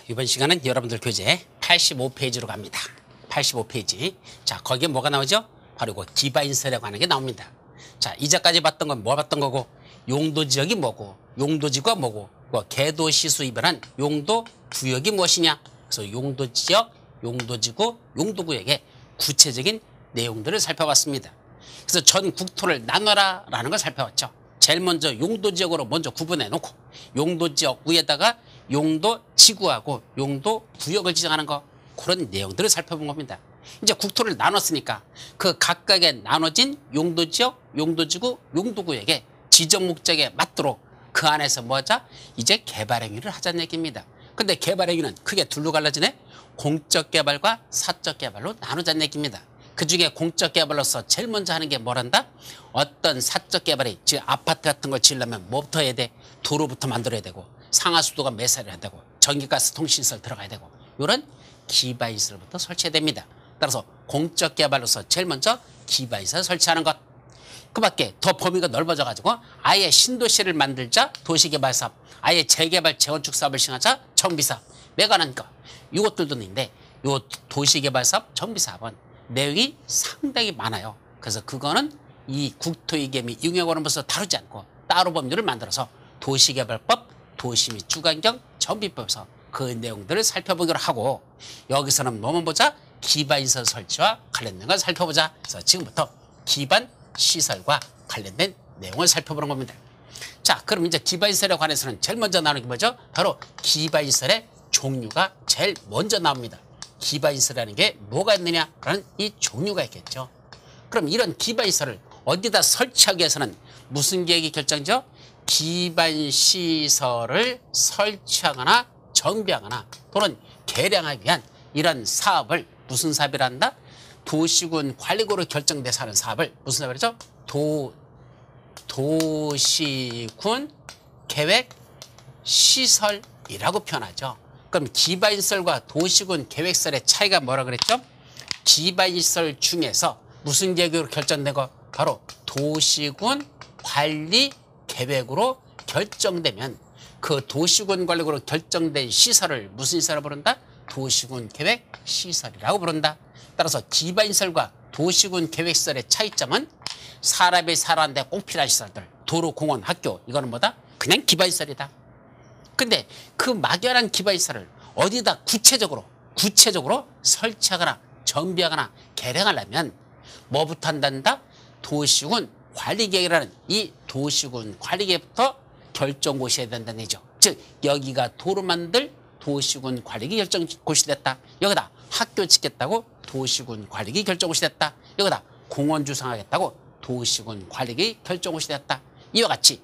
이번 시간은 여러분들 교재 85페이지로 갑니다. 85페이지. 자, 거기에 뭐가 나오죠? 바로 이거 기반인설이라고 하는 게 나옵니다. 자, 이제까지 봤던 건 뭐 봤던 거고, 용도지역이 뭐고, 용도지구가 뭐고, 개도시수 이별한 용도 구역이 무엇이냐. 그래서 용도지역, 용도지구, 용도구역의 구체적인 내용들을 살펴봤습니다. 그래서 전 국토를 나눠라 라는 걸 살펴봤죠. 제일 먼저 용도지역으로 먼저 구분해 놓고, 용도지역 위에다가 용도지구하고 용도구역을 지정하는 거, 그런 내용들을 살펴본 겁니다. 이제 국토를 나눴으니까 그 각각에 나눠진 용도지역, 용도지구, 용도구역의 지정 목적에 맞도록 그 안에서 뭐하자? 이제 개발행위를 하자는 얘기입니다. 근데 개발행위는 크게 둘로 갈라지네? 공적개발과 사적개발로 나누자는 얘기입니다. 그 중에 공적개발로서 제일 먼저 하는 게 뭐란다? 어떤 사적개발이, 즉 아파트 같은 걸 지으려면 뭐부터 해야 돼? 도로부터 만들어야 되고, 상하수도가 매설해야 되고, 전기가스 통신시설 들어가야 되고, 이런 기반시설부터 설치해야 됩니다. 따라서 공적개발로서 제일 먼저 기반시설 설치하는 것. 그 밖에 더 범위가 넓어져가지고 아예 신도시를 만들자 도시개발사업, 아예 재개발 재건축 사업을 시행하자 정비사업, 매관한 것, 이것들도 있는데 이 도시개발사업, 정비사업은 내용이 상당히 많아요. 그래서 그거는 이 국토이계및 융역원으로서 다루지 않고 따로 법률을 만들어서 도시개발법, 도시 및 주관경 정비법에서 그 내용들을 살펴보기로 하고, 여기서는 뭐만 보자? 기반시설 설치와 관련된 걸 살펴보자. 그래서 지금부터 기반시설과 관련된 내용을 살펴보는 겁니다. 자, 그럼 이제 기반시설에 관해서는 제일 먼저 나오는 게 뭐죠? 바로 기반시설의 종류가 제일 먼저 나옵니다. 기반시설이라는 게 뭐가 있느냐라는 이 종류가 있겠죠. 그럼 이런 기반시설을 어디다 설치하기 위해서는 무슨 계획이 결정이죠? 기반시설을 설치하거나 정비하거나 또는 개량하기 위한 이런 사업을 무슨 사업이란다? 도시군 관리구로 결정돼서 하는 사업을 무슨 사업이죠? 도시군 계획 시설이라고 표현하죠. 그럼 기반시설과 도시군 계획시설의 차이가 뭐라 그랬죠? 기반시설 중에서 무슨 계획으로 결정되고 바로 도시군 관리 계획으로 결정되면 그 도시군 관리구로 결정된 시설을 무슨 시설을 부른다? 도시군 계획 시설이라고 부른다. 따라서 기반시설과 도시군 계획시설의 차이점은 사람이 살아가는데 꼭 필요한 시설들, 도로, 공원, 학교, 이거는 뭐다? 그냥 기반시설이다. 근데 그 막연한 기반시설을 어디다 구체적으로 설치하거나 정비하거나 개량하려면 뭐부터 한단다? 도시군 관리계획이라는 이 도시군 관리계획부터 결정고시 해야 된다는 얘기죠. 즉 여기가 도로 만들 도시군 관리계 결정고시 됐다. 여기다 학교 짓겠다고 도시군 관리계 결정고시 됐다. 여기다 공원 주상하겠다고 도시군 관리계 결정고시 됐다. 이와 같이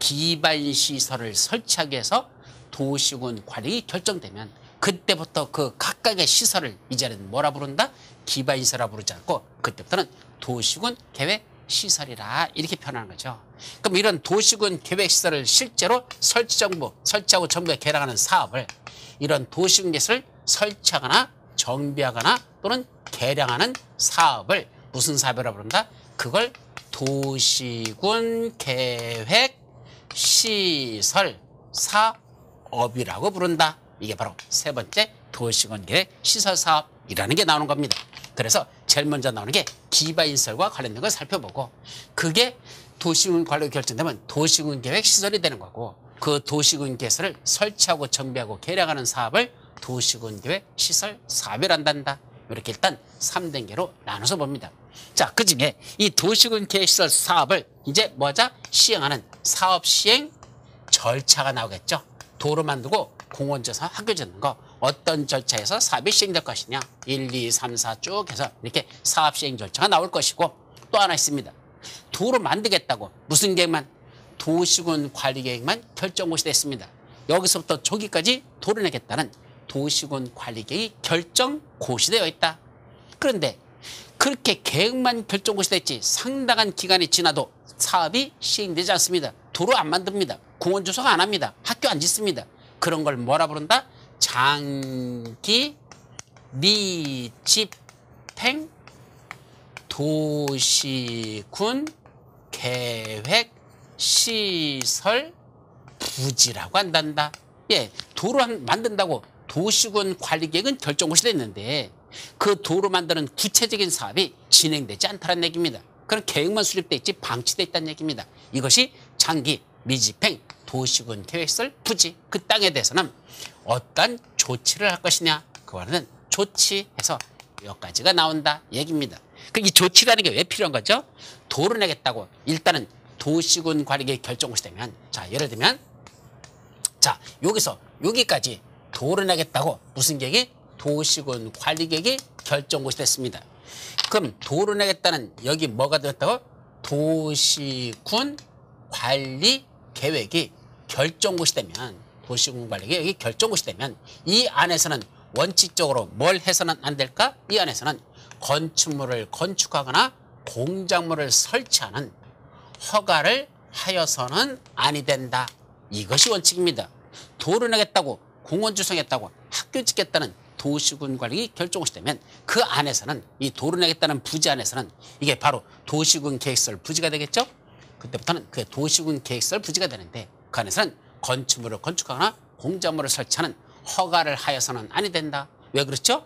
기반시설을 설치하기 위해서 도시군 관리계 결정되면 그때부터 그 각각의 시설을 이제는 뭐라 부른다? 기반시설이라 부르지 않고 그때부터는 도시군 계획 시설이라 이렇게 표현하는 거죠. 그럼 이런 도시군 계획시설을 실제로 설치하고 정비에 개량하는 사업을, 이런 도시군 계획시설을 설치하거나 정비하거나 또는 개량하는 사업을 무슨 사업이라고 부른다? 그걸 도시군 계획 시설 사업이라고 부른다. 이게 바로 세 번째 도시군 계획 시설 사업이라는 게 나오는 겁니다. 그래서 제일 먼저 나오는 게 기반시설과 관련된 걸 살펴보고, 그게 도시군 관리로 결정되면 도시군 계획 시설이 되는 거고, 그 도시군 계획을 설치하고 정비하고 개량하는 사업을 도시군 계획 시설 사업이라 한다. 이렇게 일단 3단계로 나눠서 봅니다. 자, 그 중에 이 도시군 계획 시설 사업을 이제 뭐자? 시행하는 사업 시행 절차가 나오겠죠. 도로 만들고 공원 져서 학교 짓는 거, 어떤 절차에서 사업이 시행될 것이냐, 1, 2, 3, 4 쭉 해서 이렇게 사업 시행 절차가 나올 것이고, 또 하나 있습니다. 도로 만들겠다고 무슨 계획만? 도시군 관리 계획만 결정고시 됐습니다. 여기서부터 저기까지 도로 내겠다는 도시군 관리 계획이 결정고시되어 있다. 그런데 그렇게 계획만 결정고시 됐지 상당한 기간이 지나도 사업이 시행되지 않습니다. 도로 안 만듭니다. 공원 조성 안 합니다. 학교 안 짓습니다. 그런 걸 뭐라 부른다? 장기 미집행 도시군 계획 시설 부지라고 한단다. 예, 도로 만든다고 도시군 관리계획은 결정고시 됐는데 그 도로 만드는 구체적인 사업이 진행되지 않다는 얘기입니다. 그런 계획만 수립돼 있지 방치돼 있다는 얘기입니다. 이것이 장기 미집행 도시군 계획설 부지 그 땅에 대해서는 어떤 조치를 할 것이냐 그거는 조치해서 여기까지가 나온다 얘기입니다. 이 조치라는 게 왜 필요한 거죠? 도를 내겠다고 일단은 도시군 관리계획 결정고시 되면 자 예를 들면 자 여기서 여기까지 도를 내겠다고 무슨 계획이 도시군 관리계획이 결정고시 됐습니다. 그럼 도를 내겠다는 여기 뭐가 들었다고? 도시군 관리 계획이 결정고시 되면 도시군 관리 계획이 결정고시 되면 이 안에서는 원칙적으로 뭘 해서는 안 될까? 이 안에서는 건축물을 건축하거나 공작물을 설치하는 허가를 하여서는 아니 된다. 이것이 원칙입니다. 도를 내겠다고 공원 조성했다고 학교 짓겠다는 도시군 관리 결정고시 되면 그 안에서는 이 도를 내겠다는 부지 안에서는 이게 바로 도시군 계획설 부지가 되겠죠. 그때부터는 그 도시군 계획설 부지가 되는데 그 안에서는 건축물을 건축하거나 공작물을 설치하는 허가를 하여서는 아니 된다. 왜 그렇죠?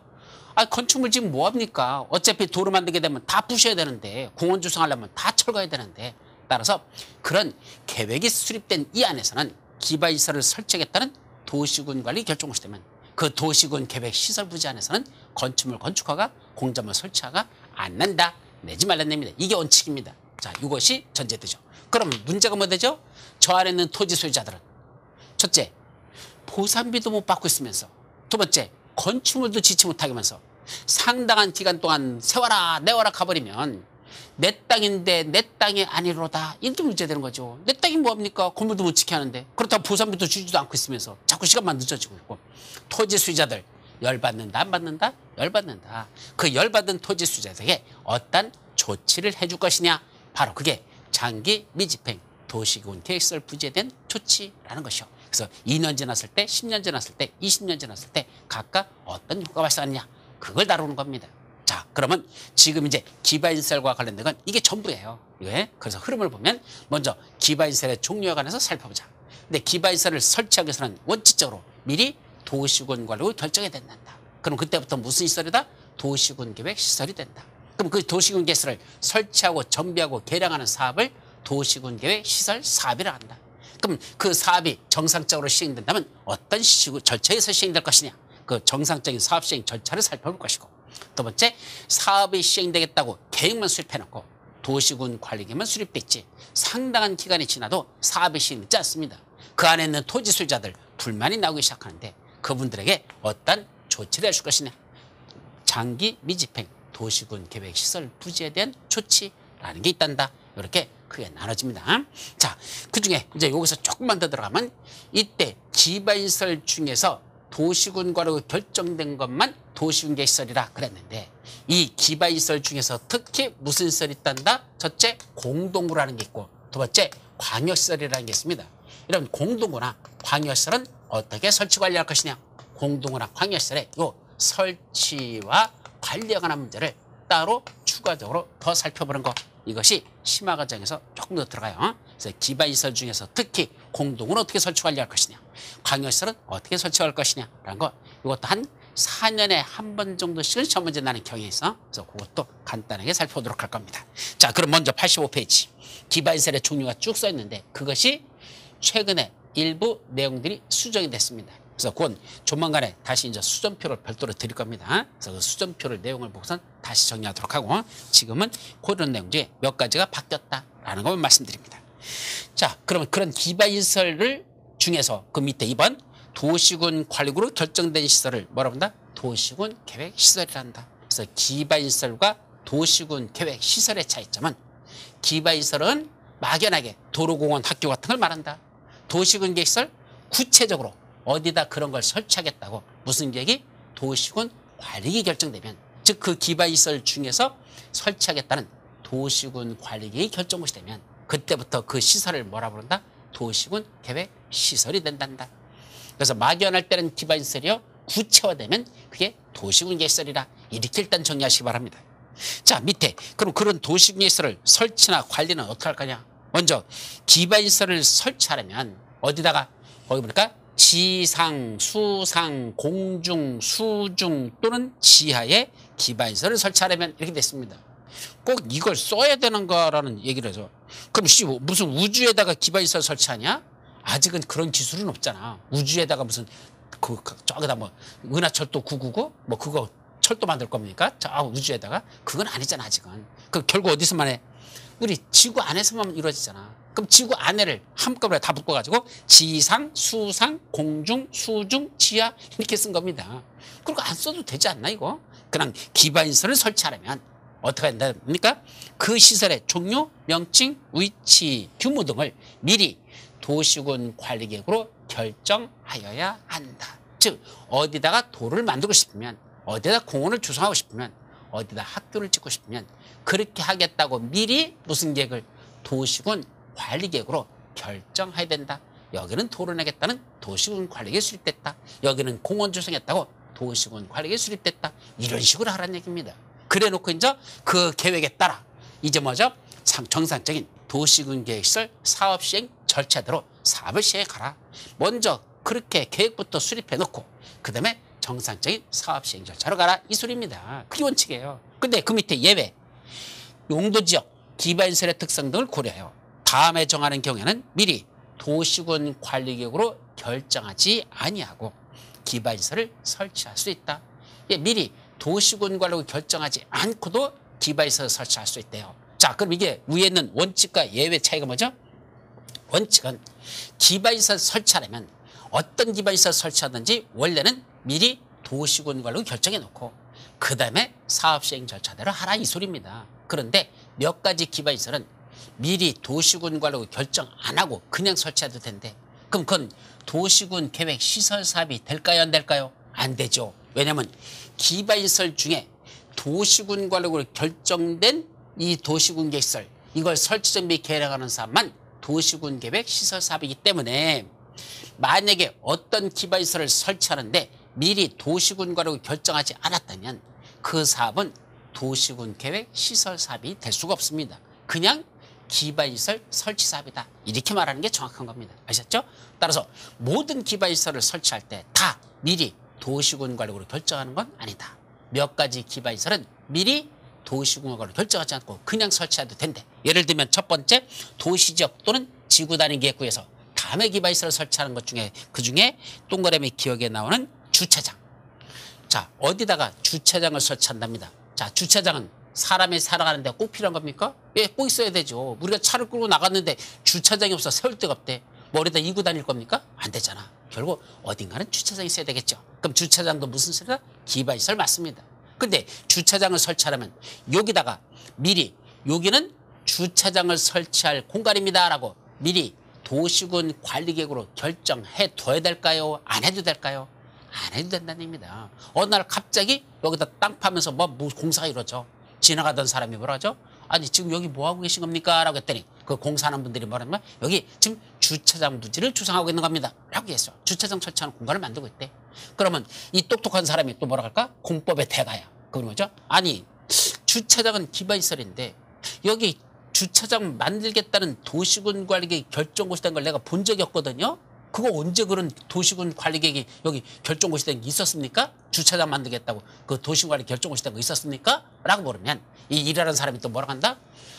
건축물 지금 뭐합니까? 어차피 도로 만들게 되면 다 부셔야 되는데 공원 조성하려면 다 철거해야 되는데 따라서 그런 계획이 수립된 이 안에서는 기반시설을 설치하겠다는 도시군 관리 결정고시 되면 그 도시군 계획 시설 부지 안에서는 건축물 건축허가 공작물 설치허가 안 난다. 내지 말란 냅니다. 이게 원칙입니다. 자, 이것이 전제되죠. 그럼 문제가 뭐 되죠? 저 안에 있는 토지 소유자들은 첫째, 보상비도 못 받고 있으면서 두 번째, 건축물도 짓지 못하게 하면서 상당한 기간 동안 세워라 내워라 가버리면 내 땅인데 내 땅이 아니로다. 이렇게 문제되는 거죠. 내 땅이 뭐합니까? 건물도 못 지게 하는데 그렇다고 보상비도 주지도 않고 있으면서 자꾸 시간만 늦어지고 있고 토지 소유자들 열받는다 안 받는다? 열받는다. 그 열받은 토지 소유자들에게 어떤 조치를 해줄 것이냐? 바로 그게 장기 미집행 도시군 계획설 부지에 대한 조치라는 것이요. 그래서 2년 지났을 때, 10년 지났을 때, 20년 지났을 때 각각 어떤 효과가 발생하느냐 그걸 다루는 겁니다. 자, 그러면 지금 이제 기반시설과 관련된 건 이게 전부예요. 예? 그래서 흐름을 보면 먼저 기반시설의 종류에 관해서 살펴보자. 근데 기반시설을 설치하기 위해서는 원칙적으로 미리 도시군 관리로 결정해야 된다. 그럼 그때부터 무슨 시설이다? 도시군 계획 시설이 된다. 그럼 그 도시군 계획을 설치하고 정비하고 개량하는 사업을 도시군 계획 시설 사업이라 한다. 그럼 그 사업이 정상적으로 시행된다면 어떤 절차에서 시행될 것이냐? 그 정상적인 사업 시행 절차를 살펴볼 것이고 두 번째, 사업이 시행되겠다고 계획만 수립해놓고 도시군 관리계획만 수립돼 있지 상당한 기간이 지나도 사업이 시행되지 않습니다. 그 안에 있는 토지 소유자들 불만이 나오기 시작하는데 그분들에게 어떤 조치를 해줄 것이냐? 장기 미집행 도시군 계획 시설 부지에 대한 조치라는 게 있단다. 이렇게 크게 나눠집니다. 자, 그중에 이제 여기서 조금만 더 들어가면 이때 기반시설 중에서 도시군과로 결정된 것만 도시군 계획시설이라 그랬는데 이 기반시설 중에서 특히 무슨 시설이 있단다? 첫째, 공동구라는 게 있고 두 번째, 광역시설이라는 게 있습니다. 이런 공동구나 광역시설은 어떻게 설치 관리할 것이냐? 공동구나 광역시설의 요 설치와 관리에 관한 문제를 따로 추가적으로 더 살펴보는 거 이것이 심화 과정에서 조금 더 들어가요. 그래서 기반시설 중에서 특히 공동은 어떻게 설치 관리할 것이냐, 광역시설은 어떻게 설치할 것이냐라는 거 이것도 한 4년에 한 번 정도씩은 시험 문제 나는 경향이 있어. 그래서 그것도 간단하게 살펴보도록 할 겁니다. 자, 그럼 먼저 85페이지 기반시설의 종류가 쭉 써 있는데 그것이 최근에 일부 내용들이 수정이 됐습니다. 그래서 그건 조만간에 다시 이제 수전표를 별도로 드릴 겁니다. 그래서 그 수전표를 내용을 보고선 다시 정리하도록 하고 지금은 그런 내용 중에 몇 가지가 바뀌었다라는 것만 말씀드립니다. 자, 그러면 그런 기반시설 중에서 그 밑에 2번 도시군 관리구로 결정된 시설을 뭐라고 한다? 도시군 계획시설이라 한다. 그래서 기반시설과 도시군 계획시설의 차이점은 기반시설은 막연하게 도로공원 학교 같은 걸 말한다. 도시군 계획시설 구체적으로 어디다 그런 걸 설치하겠다고 무슨 계획이 도시군 관리계획이 결정되면 즉 그 기반시설 중에서 설치하겠다는 도시군 관리계획이 결정고시 되면 그때부터 그 시설을 뭐라 부른다? 도시군 계획 시설이 된단다. 그래서 막연할 때는 기반시설이요 구체화되면 그게 도시군 계획시설이라 이렇게 일단 정리하시기 바랍니다. 자, 밑에 그럼 그런 도시군 계획시설을 설치나 관리는 어떻게 할 거냐? 먼저 기반시설을 설치하려면 어디다가 거기 보니까 지상, 수상, 공중, 수중 또는 지하에 기반시설을 설치하려면 이렇게 됐습니다. 꼭 이걸 써야 되는가라는 얘기를 해서 그럼 무슨 우주에다가 기반시설 설치하냐? 아직은 그런 기술은 없잖아. 우주에다가 무슨 저기다 뭐 은하철도 999 뭐 그거 철도 만들 겁니까? 저 우주에다가 그건 아니잖아 아직은. 그 결국 어디서만 해? 우리 지구 안에서만 이루어지잖아. 그럼 지구 안에를 한꺼번에 다 묶어가지고 지상, 수상, 공중, 수중, 지하 이렇게 쓴 겁니다. 그리고 안 써도 되지 않나 이거? 그냥 기반시설을 설치하려면 어떻게 한답니까? 그 시설의 종류, 명칭, 위치, 규모 등을 미리 도시군 관리계획으로 결정하여야 한다. 즉 어디다가 도를 만들고 싶으면, 어디다 공원을 조성하고 싶으면, 어디다 학교를 짓고 싶으면 그렇게 하겠다고 미리 무슨 계획을 도시군 관리계획으로 결정해야 된다. 여기는 도를 내겠다는 도시군 관리계획 수립됐다. 여기는 공원 조성했다고 도시군 관리계획 수립됐다. 이런 식으로 하라는 얘기입니다. 그래 놓고 이제 그 계획에 따라 이제 뭐죠? 정상적인 도시군 계획시설 사업 시행 절차대로 사업을 시행하라. 먼저 그렇게 계획부터 수립해 놓고 그 다음에 정상적인 사업 시행 절차로 가라. 이 소리입니다. 그게 원칙이에요. 근데 그 밑에 예외. 용도지역, 기반시설의 특성 등을 고려해요. 다음에 정하는 경우에는 미리 도시군 관리계획으로 결정하지 아니하고 기반시설을 설치할 수 있다. 미리 도시군 관리로 결정하지 않고도 기반시설을 설치할 수 있대요. 자, 그럼 이게 위에 있는 원칙과 예외 차이가 뭐죠? 원칙은 기반시설 설치하려면 어떤 기반시설 설치하든지 원래는 미리 도시군 관리로 결정해 놓고 그 다음에 사업시행 절차대로 하라 이 소리입니다. 그런데 몇 가지 기반시설은 미리 도시군 관리로 결정 안 하고 그냥 설치해도 된대. 그럼 그건 도시군 계획 시설 사업이 될까요 안 될까요? 안 되죠. 왜냐하면 기반시설 중에 도시군 관리로 결정된 이 도시군 계획시설 이걸 설치 준비 계획하는 사업만 도시군 계획 시설 사업이기 때문에 만약에 어떤 기반시설을 설치하는데 미리 도시군 관리로 결정하지 않았다면 그 사업은 도시군 계획 시설 사업이 될 수가 없습니다. 그냥 기반시설 설치 사업이다. 이렇게 말하는 게 정확한 겁니다. 아셨죠? 따라서 모든 기반시설을 설치할 때 다 미리 도시군 관리로 결정하는 건 아니다. 몇 가지 기반시설은 미리 도시군 관리로 결정하지 않고 그냥 설치해도 된대. 예를 들면 첫 번째 도시지역 또는 지구 단위 계획구에서 다음에 기반시설을 설치하는 것 중에 그중에 동그라미 기억에 나오는 주차장. 자, 어디다가 주차장을 설치한답니다. 자, 주차장은 사람이 살아가는데 꼭 필요한 겁니까? 예, 꼭 있어야 되죠. 우리가 차를 끌고 나갔는데 주차장이 없어 세울 데가 없대. 머리에다 이고 다닐 겁니까? 안 되잖아. 결국 어딘가는 주차장이 있어야 되겠죠. 그럼 주차장도 무슨 소리다? 기반시설 맞습니다. 근데 주차장을 설치하려면 여기다가 미리 여기는 주차장을 설치할 공간입니다 라고 미리 도시군 관리계획으로 결정해 둬야 될까요? 안 해도 될까요? 안 해도 된다는 얘기입니다. 어느 날 갑자기 여기다 땅 파면서 뭐 공사가 이루어져. 지나가던 사람이 뭐라 하죠? 아니 지금 여기 뭐 하고 계신 겁니까? 라고 했더니 그 공사하는 분들이 뭐라면 여기 지금 주차장 부지를 조성하고 있는 겁니다. 라고 했어. 주차장 설치하는 공간을 만들고 있대. 그러면 이 똑똑한 사람이 또 뭐라 할까? 공법의 대가야. 그건 뭐죠? 아니 주차장은 기반시설인데 여기 주차장 만들겠다는 도시군 관리계획 결정고시 된 걸 내가 본 적이 없거든요. 그거 언제 그런 도시군 관리계획이 여기 결정고시 된 게 있었습니까? 주차장 만들겠다고 그 도시군 관리 결정고시 된 거 있었습니까? 라고 물으면 이 일하는 사람이 또 뭐라고 한다?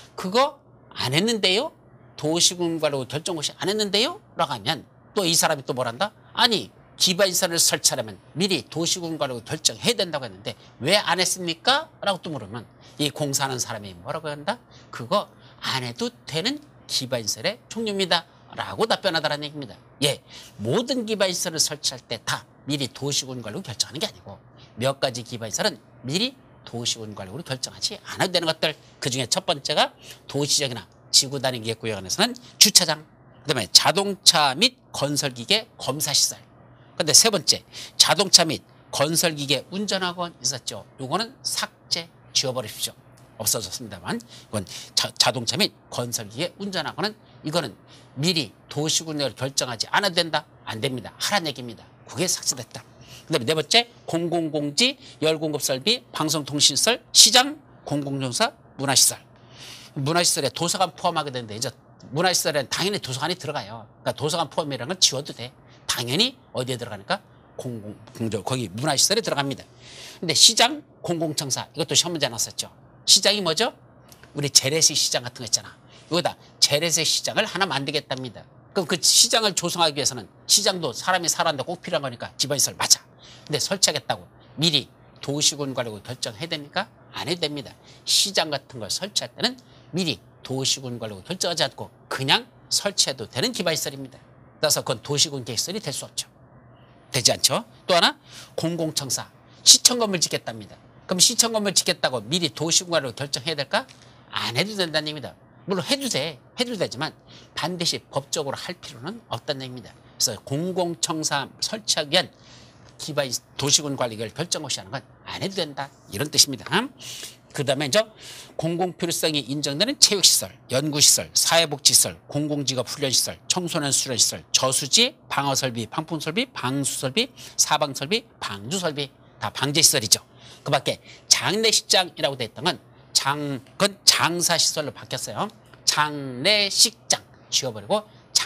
그거 안 했는데요? 도시군 관리 결정고시 안 했는데요? 라고 하면 또 이 사람이 또 뭐란다? 아니 기반시설을 설치하려면 미리 도시군 관리 결정해야 된다고 했는데 왜 안 했습니까? 라고 또 물으면 이 공사하는 사람이 뭐라고 한다? 그거 안 해도 되는 기반시설의 종류입니다. 라고 답변하다라는 얘기입니다. 예, 모든 기반시설을 설치할 때 다 미리 도시군 관리로 결정하는 게 아니고 몇 가지 기반시설은 미리 도시군 관리로 결정하지 않아도 되는 것들. 그중에 첫 번째가 도시적이나 지구 단위 계획구역에서는 주차장, 그다음에 자동차 및 건설기계 검사시설. 근데 세 번째 자동차 및 건설기계 운전학원 있었죠. 요거는 삭제 지워버리십시오. 없어졌습니다만 이건 자동차 및 건설기계 운전학원은 이거는 미리 도시군을 결정하지 않아도 된다? 안 됩니다. 하라는 얘기입니다. 그게 삭제됐다. 그 다음에 네 번째 공공공지, 열공급설비, 방송통신시설, 시장, 공공정사, 문화시설. 문화시설에 도서관 포함하게 되는데 이제 문화시설에는 당연히 도서관이 들어가요. 그러니까 도서관 포함이라는 건 지워도 돼. 당연히 어디에 들어가니까 거기 문화시설에 들어갑니다. 근데 시장, 공공청사 이것도 시험 문제 나왔었죠. 시장이 뭐죠? 우리 재래식 시장 같은 거 있잖아. 여기다 재래식 시장을 하나 만들겠답니다. 그럼 그 시장을 조성하기 위해서는 시장도 사람이 살았는데 꼭 필요한 거니까 지방시설 맞아. 근데 설치하겠다고 미리 도시군관리국 결정해야 됩니까? 안 해도 됩니다. 시장 같은 걸 설치할 때는 미리 도시군관리국 결정하지 않고 그냥 설치해도 되는 기반시설입니다. 따라서 그건 도시군계획시설이 될 수 없죠. 되지 않죠? 또 하나 공공청사 시청 건물 짓겠답니다. 그럼 시청 건물 짓겠다고 미리 도시군관리국 결정해야 될까? 안 해도 된다는 얘기입니다. 물론 해도 되지만 반드시 법적으로 할 필요는 없다는 얘기입니다. 그래서 공공청사 설치하기 위한 기반 도시군 관리를 결정없이 하는 건 안 해도 된다. 이런 뜻입니다. 그 다음에 이제 공공필요성이 인정되는 체육시설, 연구시설, 사회복지시설, 공공직업훈련시설, 청소년 수련시설, 저수지, 방어설비, 방풍설비, 방수설비, 사방설비, 방주설비 다 방제시설이죠. 그 밖에 장례식장이라고 되어 있던 건 그건 장사시설로 바뀌었어요. 장례식장 지워버리고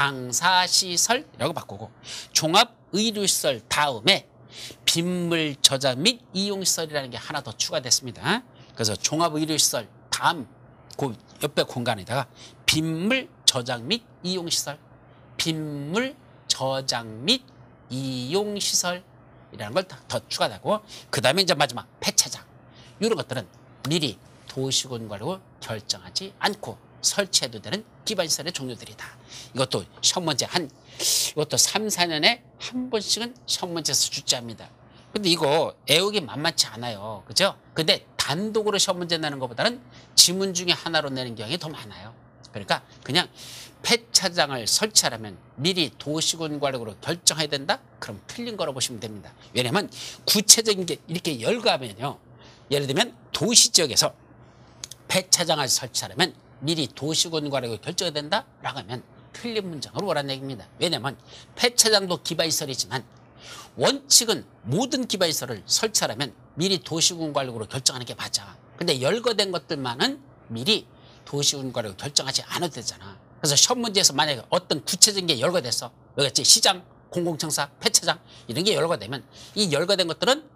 장사시설이라고 바꾸고 종합의료시설 다음에 빗물 저장 및 이용시설이라는 게 하나 더 추가됐습니다. 그래서 종합의료시설 다음 그 옆에 공간에다가 빗물 저장 및 이용시설, 빗물 저장 및 이용시설이라는 걸 더 추가되고 그 다음에 이제 마지막 폐차장 이런 것들은 미리 도시군관리국 결정하지 않고 설치해도 되는 기반시설의 종류들이다. 이것도 시험 문제 이것도 3, 4년에 한 번씩은 시험 문제에서 출제합니다. 근데 이거 애우기 만만치 않아요. 그죠? 근데 단독으로 시험 문제 내는 것보다는 지문 중에 하나로 내는 경향이 더 많아요. 그러니까 그냥 폐차장을 설치하려면 미리 도시군관리국으로 결정해야 된다? 그럼 틀린 거로 보시면 됩니다. 왜냐하면 구체적인 게 이렇게 열거하면요. 예를 들면 도시지역에서 폐차장을 설치하려면 미리 도시군관리국으로 결정해야 된다라고 하면 틀린 문장으로 오라는 얘기입니다. 왜냐하면 폐차장도 기반시설이지만 원칙은 모든 기반시설을 설치하려면 미리 도시군관리국으로 결정하는 게 맞아. 근데 열거된 것들만은 미리 도시군관리국으로 결정하지 않아도 되잖아. 그래서 시험 문제에서 만약에 어떤 구체적인 게 열거됐어. 여기 시장, 공공청사, 폐차장 이런 게 열거되면 이 열거된 것들은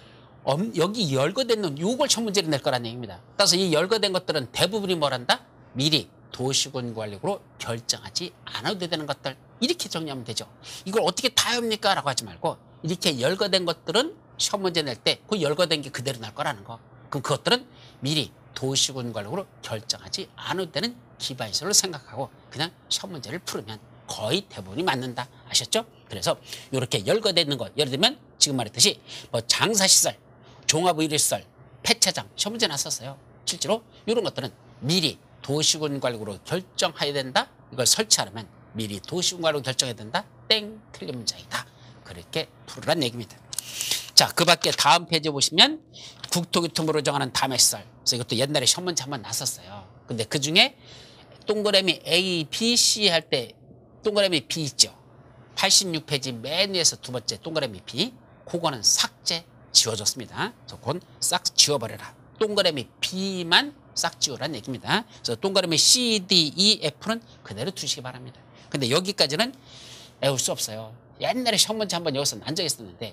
여기 열거된 놈 요걸 시험 문제로 낼 거라는 얘기입니다. 따라서 이 열거된 것들은 대부분이 뭘한다? 미리 도시군관리국으로 결정하지 않아도 되는 것들 이렇게 정리하면 되죠. 이걸 어떻게 다 합니까? 라고 하지 말고 이렇게 열거된 것들은 시험 문제 낼 때 그 열거된 게 그대로 날 거라는 거. 그럼 그것들은 미리 도시군관리국으로 결정하지 않아도 되는 기반시설로 생각하고 그냥 시험 문제를 풀으면 거의 대부분이 맞는다. 아셨죠? 그래서 이렇게 열거되어 있는 것 예를 들면 지금 말했듯이 뭐 장사시설, 종합의료시설, 폐차장 시험 문제 났었어요. 실제로 이런 것들은 미리 도시군관리국으로 결정해야 된다. 이걸 설치하려면 미리 도시군관리국으로 결정해야 된다. 땡 틀린 문장이다. 그렇게 풀으란 얘기입니다. 자, 그 밖에 다음 페이지 보시면 국토교통부로 정하는 다매시설. 그래서 이것도 옛날에 시험 문제 한번 났었어요. 근데 그 중에 동그라미 A, B, C 할 때 동그라미 B 있죠. 86페이지 맨 위에서 두 번째 동그라미 B. 그거는 삭제 지워줬습니다. 그래서 그건 싹 지워버려라. 동그라미 B만 싹 지우라는 얘기입니다. 그래서 동그라미 C, D, E, F는 그대로 두시기 바랍니다. 근데 여기까지는 외울 수 없어요. 옛날에 시험 문제 한번 여기서 난 적이 있었는데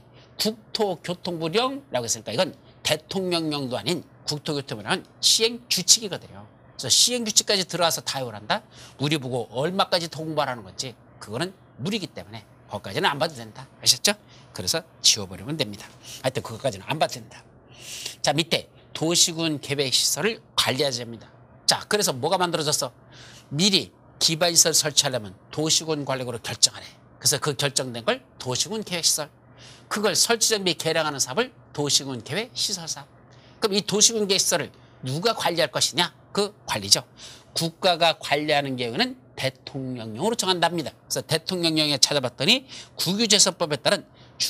국토교통부령이라고 했으니까 이건 대통령령도 아닌 국토교통부령은 시행규칙이거든요. 그래서 시행규칙까지 들어와서 다 외우란다? 우리 보고 얼마까지 더 공부하라는 건지 그거는 무리기 때문에 거기까지는 안 봐도 된다. 아셨죠? 그래서 지워버리면 됩니다. 하여튼 그것까지는 안 봐도 된다. 자, 밑에 도시군 계획시설을 관리해야 됩니다. 자, 그래서 뭐가 만들어졌어? 미리 기반시설 설치하려면 도시군 관리국으로 결정하래. 그래서 그 결정된 걸 도시군 계획시설. 그걸 설치정비 개량하는 사업을 도시군 계획시설사업. 그럼 이 도시군 계획시설을 누가 관리할 것이냐? 그 관리죠. 국가가 관리하는 경우는 대통령령으로 정한답니다. 그래서 대통령령에 찾아봤더니 국유재선법에 따른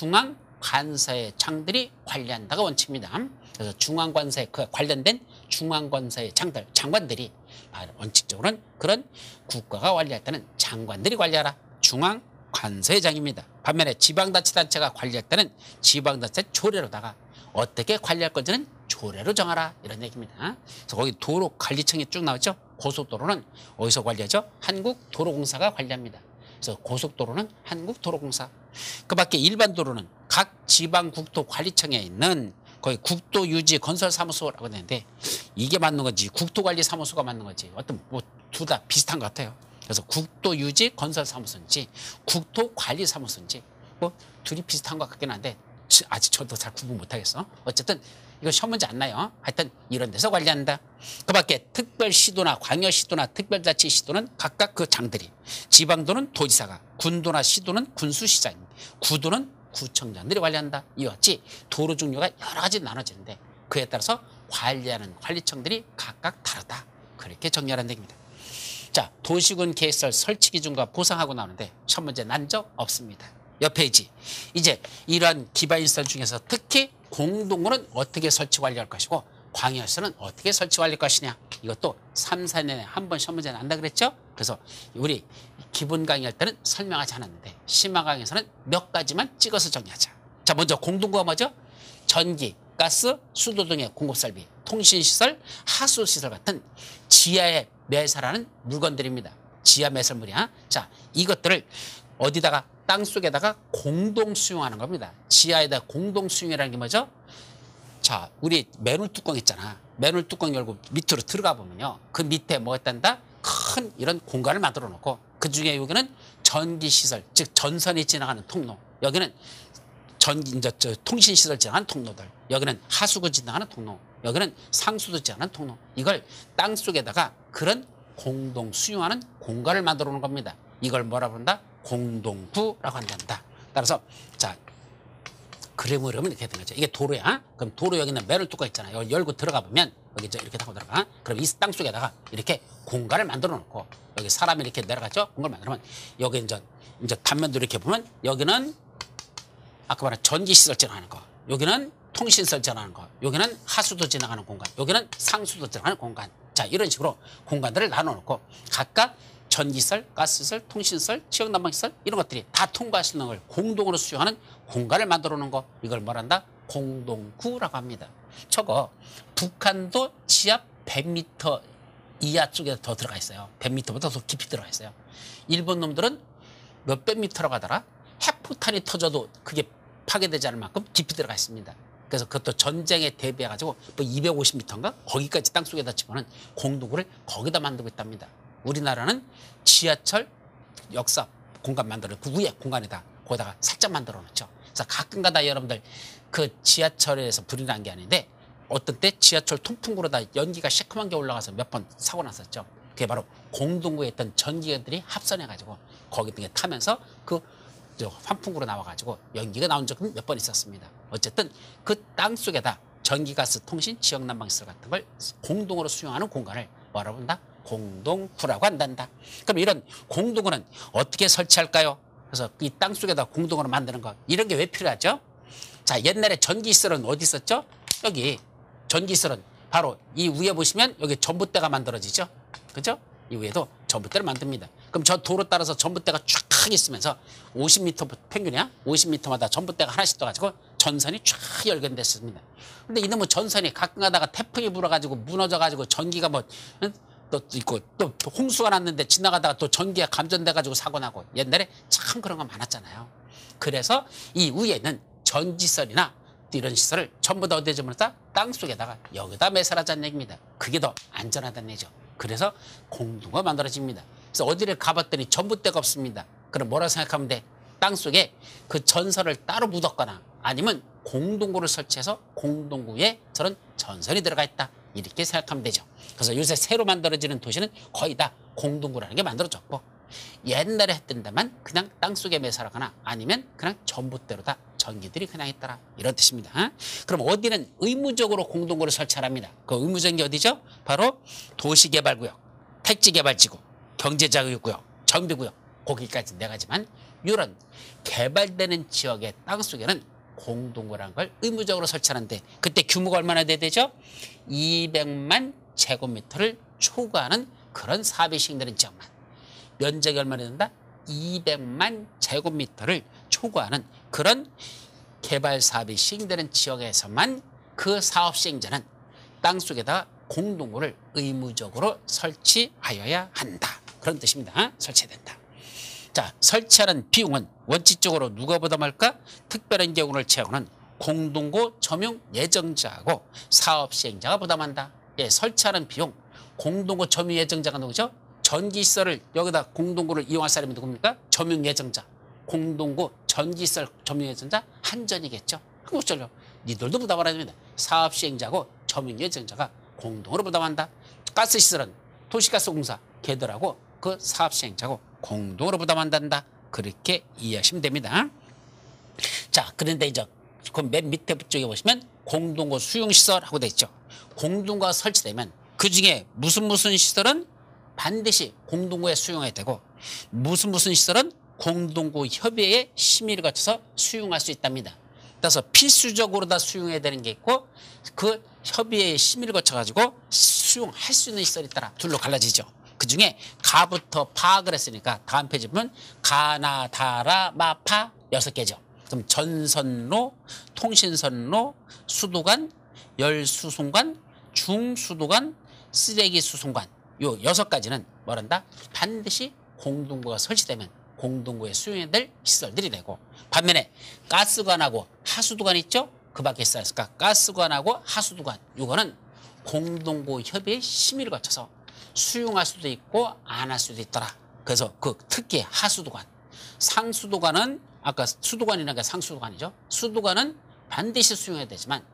중앙관사의 장들이 관리한다가 원칙입니다. 그래서 중앙관사에 관련된 중앙관사의 장들, 장관들이 원칙적으로는 그런 국가가 관리할 때는 장관들이 관리하라. 중앙관사의 장입니다. 반면에 지방자치단체가 관리할 때는 지방자치 조례로다가 어떻게 관리할 건지는 조례로 정하라. 이런 얘기입니다. 그래서 거기 도로관리청이 쭉 나오죠. 고속도로는 어디서 관리하죠? 한국도로공사가 관리합니다. 그래서 고속도로는 한국도로공사, 그 밖에 일반 도로는 각 지방국토관리청에 있는 거의 국도유지건설사무소라고 하는데 이게 맞는 건지 국토관리사무소가 맞는 건지 어떤 뭐 둘 다 비슷한 것 같아요. 그래서 국도유지건설사무소인지 국토관리사무소인지 뭐 둘이 비슷한 것 같긴 한데 아직 저도 잘 구분 못하겠어. 어쨌든 이거 시험 문제 안 나요. 하여튼 이런 데서 관리한다. 그 밖에 특별시도나 광역시도나 특별자치시도는 각각 그 장들이, 지방도는 도지사가, 군도나 시도는 군수시장, 구도는 구청장들이 관리한다. 이와 같이 도로 종류가 여러 가지 나눠지는데 그에 따라서 관리하는 관리청들이 각각 다르다. 그렇게 정리하는 얘기입니다. 자, 도시군 계획설 설치 기준과 보상하고 나오는데 시험 문제 난 적 없습니다. 옆 페이지. 이제 이러한 기반시설 중에서 특히 공동구는 어떻게 설치 관리할 것이고 광역시설은 어떻게 설치 관리할 것이냐. 이것도 3, 4년에 한 번 시험 문제 난다 그랬죠. 그래서 우리 기본 강의할 때는 설명하지 않았는데 심화 강의에서는 몇 가지만 찍어서 정리하자. 자, 먼저 공동구가 뭐죠? 전기, 가스, 수도 등의 공급설비, 통신시설, 하수시설 같은 지하에 매설하는 물건들입니다. 지하 매설물이야. 자, 이것들을 어디다가 땅속에다가 공동 수용하는 겁니다. 지하에다 공동 수용이라는 게 뭐죠? 자, 우리 맨홀 뚜껑 있잖아. 맨홀 뚜껑 열고 밑으로 들어가 보면요. 그 밑에 뭐 있단다? 큰 이런 공간을 만들어 놓고 그 중에 여기는 전기시설, 즉 전선이 지나가는 통로. 여기는 통신시설 지나가는 통로들. 여기는 하수구 지나가는 통로. 여기는 상수도 지나가는 통로. 이걸 땅속에다가 그런 공동 수용하는 공간을 만들어 놓은 겁니다. 이걸 뭐라 부른다? 공동구라고 한단다. 따라서 자, 그림을 그리면 이렇게 되는 거죠. 이게 도로야. 그럼 도로 여기는 맨홀 뚜껑 있잖아. 여기 열고 들어가 보면 여기 이렇게 타고 들어가. 그럼 이 땅 속에다가 이렇게 공간을 만들어 놓고 여기 사람이 이렇게 내려가죠. 공간을 만들면 여기 이제 단면도 이렇게 보면 여기는 아까 말한 전기시설 지나가는 거, 여기는 통신시설 지나가는 거, 여기는 하수도 지나가는 공간, 여기는 상수도 지나가는 공간. 자, 이런 식으로 공간들을 나눠놓고 각각 전기시설, 가스시설, 통신시설, 지역난방시설 이런 것들이 다 통과할 수 있는 걸 공동으로 수용하는 공간을 만들어 놓은 거, 이걸 뭐란다? 공동구라고 합니다. 저거 북한도 지하 100m 이하 쪽에 더 들어가 있어요. 100m보다 더 깊이 들어가 있어요. 일본 놈들은 몇백 미터라고 하더라. 핵폭탄이 터져도 그게 파괴되지 않을 만큼 깊이 들어가 있습니다. 그래서 그것도 전쟁에 대비해가지고 뭐 250m인가? 거기까지 땅속에다 집어넣은 공동구를 거기다 만들고 있답니다. 우리나라는 지하철 역사 공간 만들어 그 위에 공간에다 거기다가 살짝 만들어 놓죠. 그래서 가끔가다 여러분들 그 지하철에서 불이 난 게 아닌데 어떤 때 지하철 통풍구로다 연기가 시커먼 게 올라가서 몇 번 사고 났었죠. 그게 바로 공동구에 있던 전기들이 합선해가지고 거기 등에 타면서 그 환풍구로 나와가지고 연기가 나온 적은 몇 번 있었습니다. 어쨌든 그 땅속에다 전기, 가스, 통신, 지역난방시설 같은 걸 공동으로 수용하는 공간을 뭐라고 한다? 공동구라고 한단다. 그럼 이런 공동구는 어떻게 설치할까요? 그래서 이 땅속에다 공동으로 만드는 거 이런 게 왜 필요하죠? 자, 옛날에 전기시설은 어디 있었죠? 여기 전기시설은 바로 이 위에 보시면 여기 전봇대가 만들어지죠. 그죠? 이 위에도 전봇대를 만듭니다. 그럼 저 도로 따라서 전봇대가 쫙 있으면서 50m 평균이야? 50m마다 전봇대가 하나씩 떠가지고 전선이 쫙 연결됐습니다. 근데 이놈의 전선이 가끔 가다가 태풍이 불어가지고 무너져가지고 전기가 뭐 또 있고 또 홍수가 났는데 지나가다가 또 전기가 감전돼가지고 사고 나고 옛날에 참 그런 거 많았잖아요. 그래서 이 위에는 전지시설이나 이런 시설을 전부 다 어디에 집어넣다? 땅속에다가 여기다 매설하자는 얘기입니다. 그게 더 안전하다는 얘기죠. 그래서 공동구가 만들어집니다. 그래서 어디를 가봤더니 전봇대가 없습니다. 그럼 뭐라고 생각하면 돼? 땅속에 그 전선을 따로 묻었거나 아니면 공동구를 설치해서 공동구에 저런 전선이 들어가 있다. 이렇게 생각하면 되죠. 그래서 요새 새로 만들어지는 도시는 거의 다 공동구라는 게 만들어졌고 옛날에 했던 데만 그냥 땅속에 매설하거나 아니면 그냥 전봇대로 다 전기들이 그냥 있더라. 이런 뜻입니다. 그럼 어디는 의무적으로 공동구를 설치합니다. 그 의무적인 게 어디죠? 바로 도시개발구역, 택지개발지구, 경제자유구역, 정비구역 거기까지 네 가지만 이런 개발되는 지역의 땅속에는 공동구라는 걸 의무적으로 설치하는데 그때 규모가 얼마나 돼야 되죠? 200만 제곱미터를 초과하는 그런 사업이 시행되는 지역만. 면적이 얼마나 된다? 200만 제곱미터를 초과하는 그런 개발 사업이 시행되는 지역에서만 그 사업 시행자는 땅속에다가 공동구를 의무적으로 설치하여야 한다. 그런 뜻입니다. 설치해야 된다. 자, 설치하는 비용은 원칙적으로 누가 부담할까? 특별한 경우를 채우는 공동구 점용 예정자하고 사업시행자가 부담한다. 예, 설치하는 비용 공동구 점용 예정자가 누구죠? 전기시설을 여기다 공동구를 이용할 사람이 누굽니까? 점용 예정자. 공동구 전기시설 점용 예정자 한전이겠죠. 한국전력. 니들도 부담을 해야 됩니다. 사업시행자하고 점용 예정자가 공동으로 부담한다. 가스시설은 도시가스공사 걔들하고 그 사업시행자하고 공동으로 부담한단다. 그렇게 이해하시면 됩니다. 자, 그런데 이제 그 맨 밑에 쪽에 보시면 공동구 수용시설하고 되어 있죠. 공동구가 설치되면 그 중에 무슨 시설은 반드시 공동구에 수용해야 되고 무슨 시설은 공동구 협의회의 심의를 거쳐서 수용할 수 있답니다. 따라서 필수적으로 다 수용해야 되는 게 있고 그 협의회의 심의를 거쳐가지고 수용할 수 있는 시설이 있더라. 둘로 갈라지죠. 그 중에 가부터 파악을 했으니까 다음 페이지 보면 가나 다라 마파 6개죠. 그럼 전선로, 통신선로, 수도관, 열수송관, 중수도관, 쓰레기수송관 요 6가지는 뭐란다? 반드시 공동구가 설치되면 공동구에 수용해야 될 시설들이 되고 반면에 가스관하고 하수도관 있죠? 그 밖에 있을까? 가스관하고 하수도관 요거는 공동구 협의의 심의를 거쳐서 수용할 수도 있고 안 할 수도 있더라. 그래서 그 특히 하수도관, 상수도관은 아까 수도관이라는 게 상수도관이죠. 수도관은 반드시 수용해야 되지만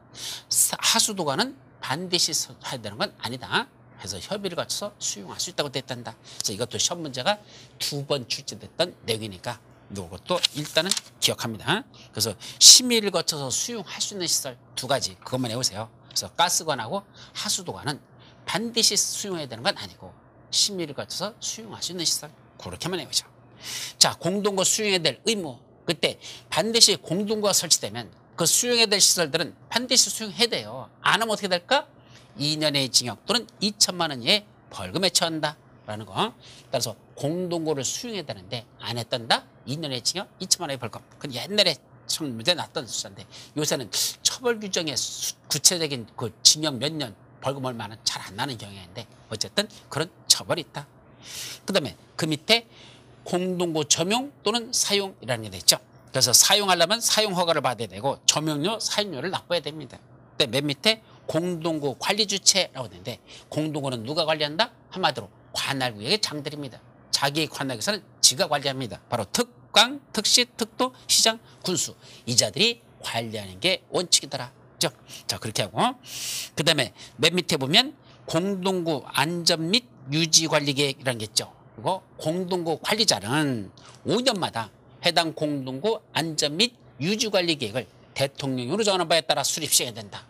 하수도관은 반드시 해야 되는 건 아니다. 그래서 협의를 거쳐서 수용할 수 있다고 됐단다. 그래서 이것도 시험 문제가 2번 출제됐던 내용이니까 이것도 일단은 기억합니다. 그래서 심의를 거쳐서 수용할 수 있는 시설 2가지 그것만 외우세요. 그래서 가스관하고 하수도관은 반드시 수용해야 되는 건 아니고 심의를 거쳐서 수용할 수 있는 시설 그렇게만 외우죠. 자, 공동구 수용해야 될 의무 그때 반드시 공동구가 설치되면 그 수용해야 될 시설들은 반드시 수용해야 돼요. 안 하면 어떻게 될까? 2년의 징역 또는 2천만 원 이하의 벌금에 처한다라는 거. 따라서 공동구를 수용해야 되는데 안 했단다? 2년의 징역 2천만 원의 벌금. 그건 옛날에 참 문제 났던 수사인데 요새는 처벌 규정에 구체적인 그 징역 몇 년 벌금 얼마는 잘 안 나는 경향인데 어쨌든 그런 처벌이 있다. 그 다음에 그 밑에 공동구 점용 또는 사용이라는 게 되죠. 그래서 사용하려면 사용 허가를 받아야 되고 점용료, 사용료를 납부해야 됩니다. 근데 맨 밑에 공동구 관리 주체라고 되는데 공동구는 누가 관리한다? 한마디로 관할구역의 장들입니다. 자기 관할구역에서는 지가 관리합니다. 바로 특강, 특시, 특도, 시장, 군수 이 자들이 관리하는 게 원칙이더라. 그죠? 자, 그렇게 하고 그 다음에 맨 밑에 보면 공동구 안전 및 유지 관리 계획이라는 게 있죠. 그리고 공동구 관리자는 5년마다 해당 공동구 안전 및 유지 관리 계획을 대통령으로 정하는 바에 따라 수립 시행해야 된다.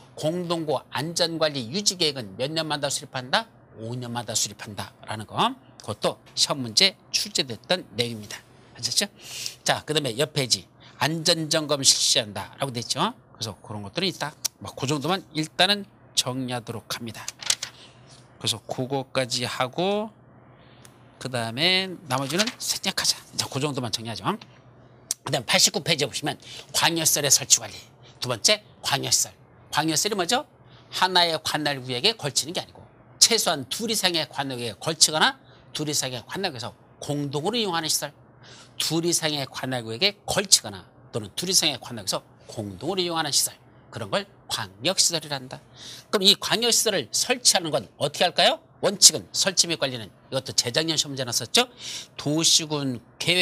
공동구 안전관리 유지 계획은 몇 년마다 수립한다? 5년마다 수립한다. 라는 거. 그것도 시험 문제 출제됐던 내용입니다. 아셨죠? 자, 그 다음에 옆 페이지. 안전점검 실시한다. 라고 돼 있죠. 그래서 그런 것들은 있다. 그 정도만 일단은 정리하도록 합니다. 그래서 그거까지 하고 그 다음에 나머지는 생략하자. 자, 그 정도만 정리하죠. 그 다음 89페이지에 보시면 광역시설의 설치관리. 2번째 광역시설. 광역시설이 뭐죠? 하나의 관할구역에 걸치는 게 아니고 최소한 2 이상의 관할구역에 걸치거나 2 이상의 관할구역에서 공동으로 이용하는 시설. 2 이상의 관할구역에 걸치거나 또는 2 이상의 관할구역에서 공동으로 이용하는 시설. 그런 걸 광역시설이란다. 그럼 이 광역시설을 설치하는 건 어떻게 할까요? 원칙은 설치 및 관리는 이것도 재작년 시험 문제 났었죠. 도시군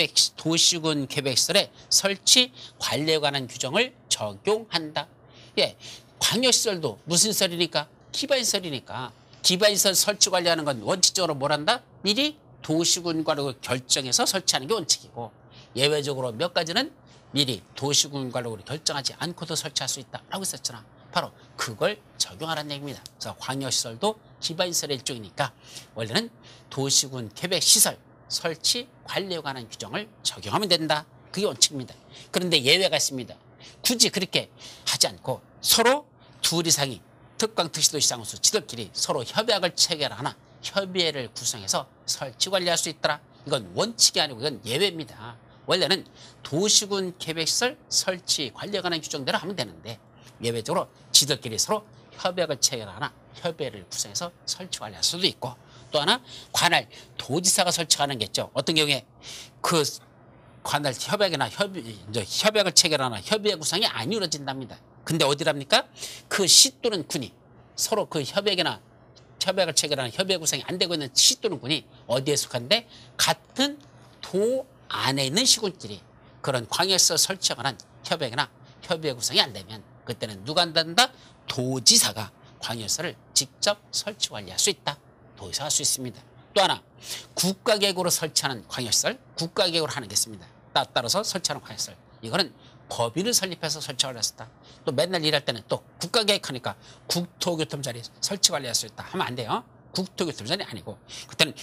계획시설의 설치 관리에 관한 규정을 적용한다. 예, 광역시설도 무슨 시설이니까? 기반시설이니까. 기반시설 설치 관리하는 건 원칙적으로 뭘 한다? 미리 도시군관리국을 결정해서 설치하는 게 원칙이고 예외적으로 몇 가지는 미리 도시군관리국을 결정하지 않고도 설치할 수 있다라고 했었잖아. 바로 그걸 적용하라는 얘기입니다. 그래서 광역시설도 기반시설의 일종이니까 원래는 도시군 계획시설 설치 관리에 관한 규정을 적용하면 된다. 그게 원칙입니다. 그런데 예외가 있습니다. 굳이 그렇게 하지 않고 서로 2 이상이 특강, 특시도, 시장군수 지들끼리 서로 협약을 체결하나 협의회를 구성해서 설치 관리할 수 있더라. 이건 원칙이 아니고 이건 예외입니다. 원래는 도시군 계획시설 설치 관리에 관한 규정대로 하면 되는데 예외적으로 지들끼리 서로 협약을 체결하나 협의회를 구성해서 설치 관리할 수도 있고 또 하나 관할 도지사가 설치하는 게 있죠. 어떤 경우에 그 관할 협약이나 협약을 체결하나 협의의 구성이 안 이루어진답니다. 근데 어디랍니까? 그 시 또는 군이 서로 그 협약을 체결하는 협의의 구성이 안 되고 있는 시 또는 군이 어디에 속한데 같은 도 안에 있는 시군끼리 그런 광역시설 설치에 관한 협약이나 협의의 구성이 안 되면 그때는 누가 한다? 도지사가 광역시설을 직접 설치 관리할 수 있다. 도지사가 할 수 있습니다. 또 하나 국가계획으로 설치하는 광역시설, 국가계획으로 하는 게 있습니다. 따라서 설치하는 광역시설 이거는 법인을 설립해서 설치 관리할 수 있다. 또 맨날 일할 때는 또 국가계획하니까 국토교통자리 설치 관리할 수 있다 하면 안 돼요. 국토교통자리 아니고 그때는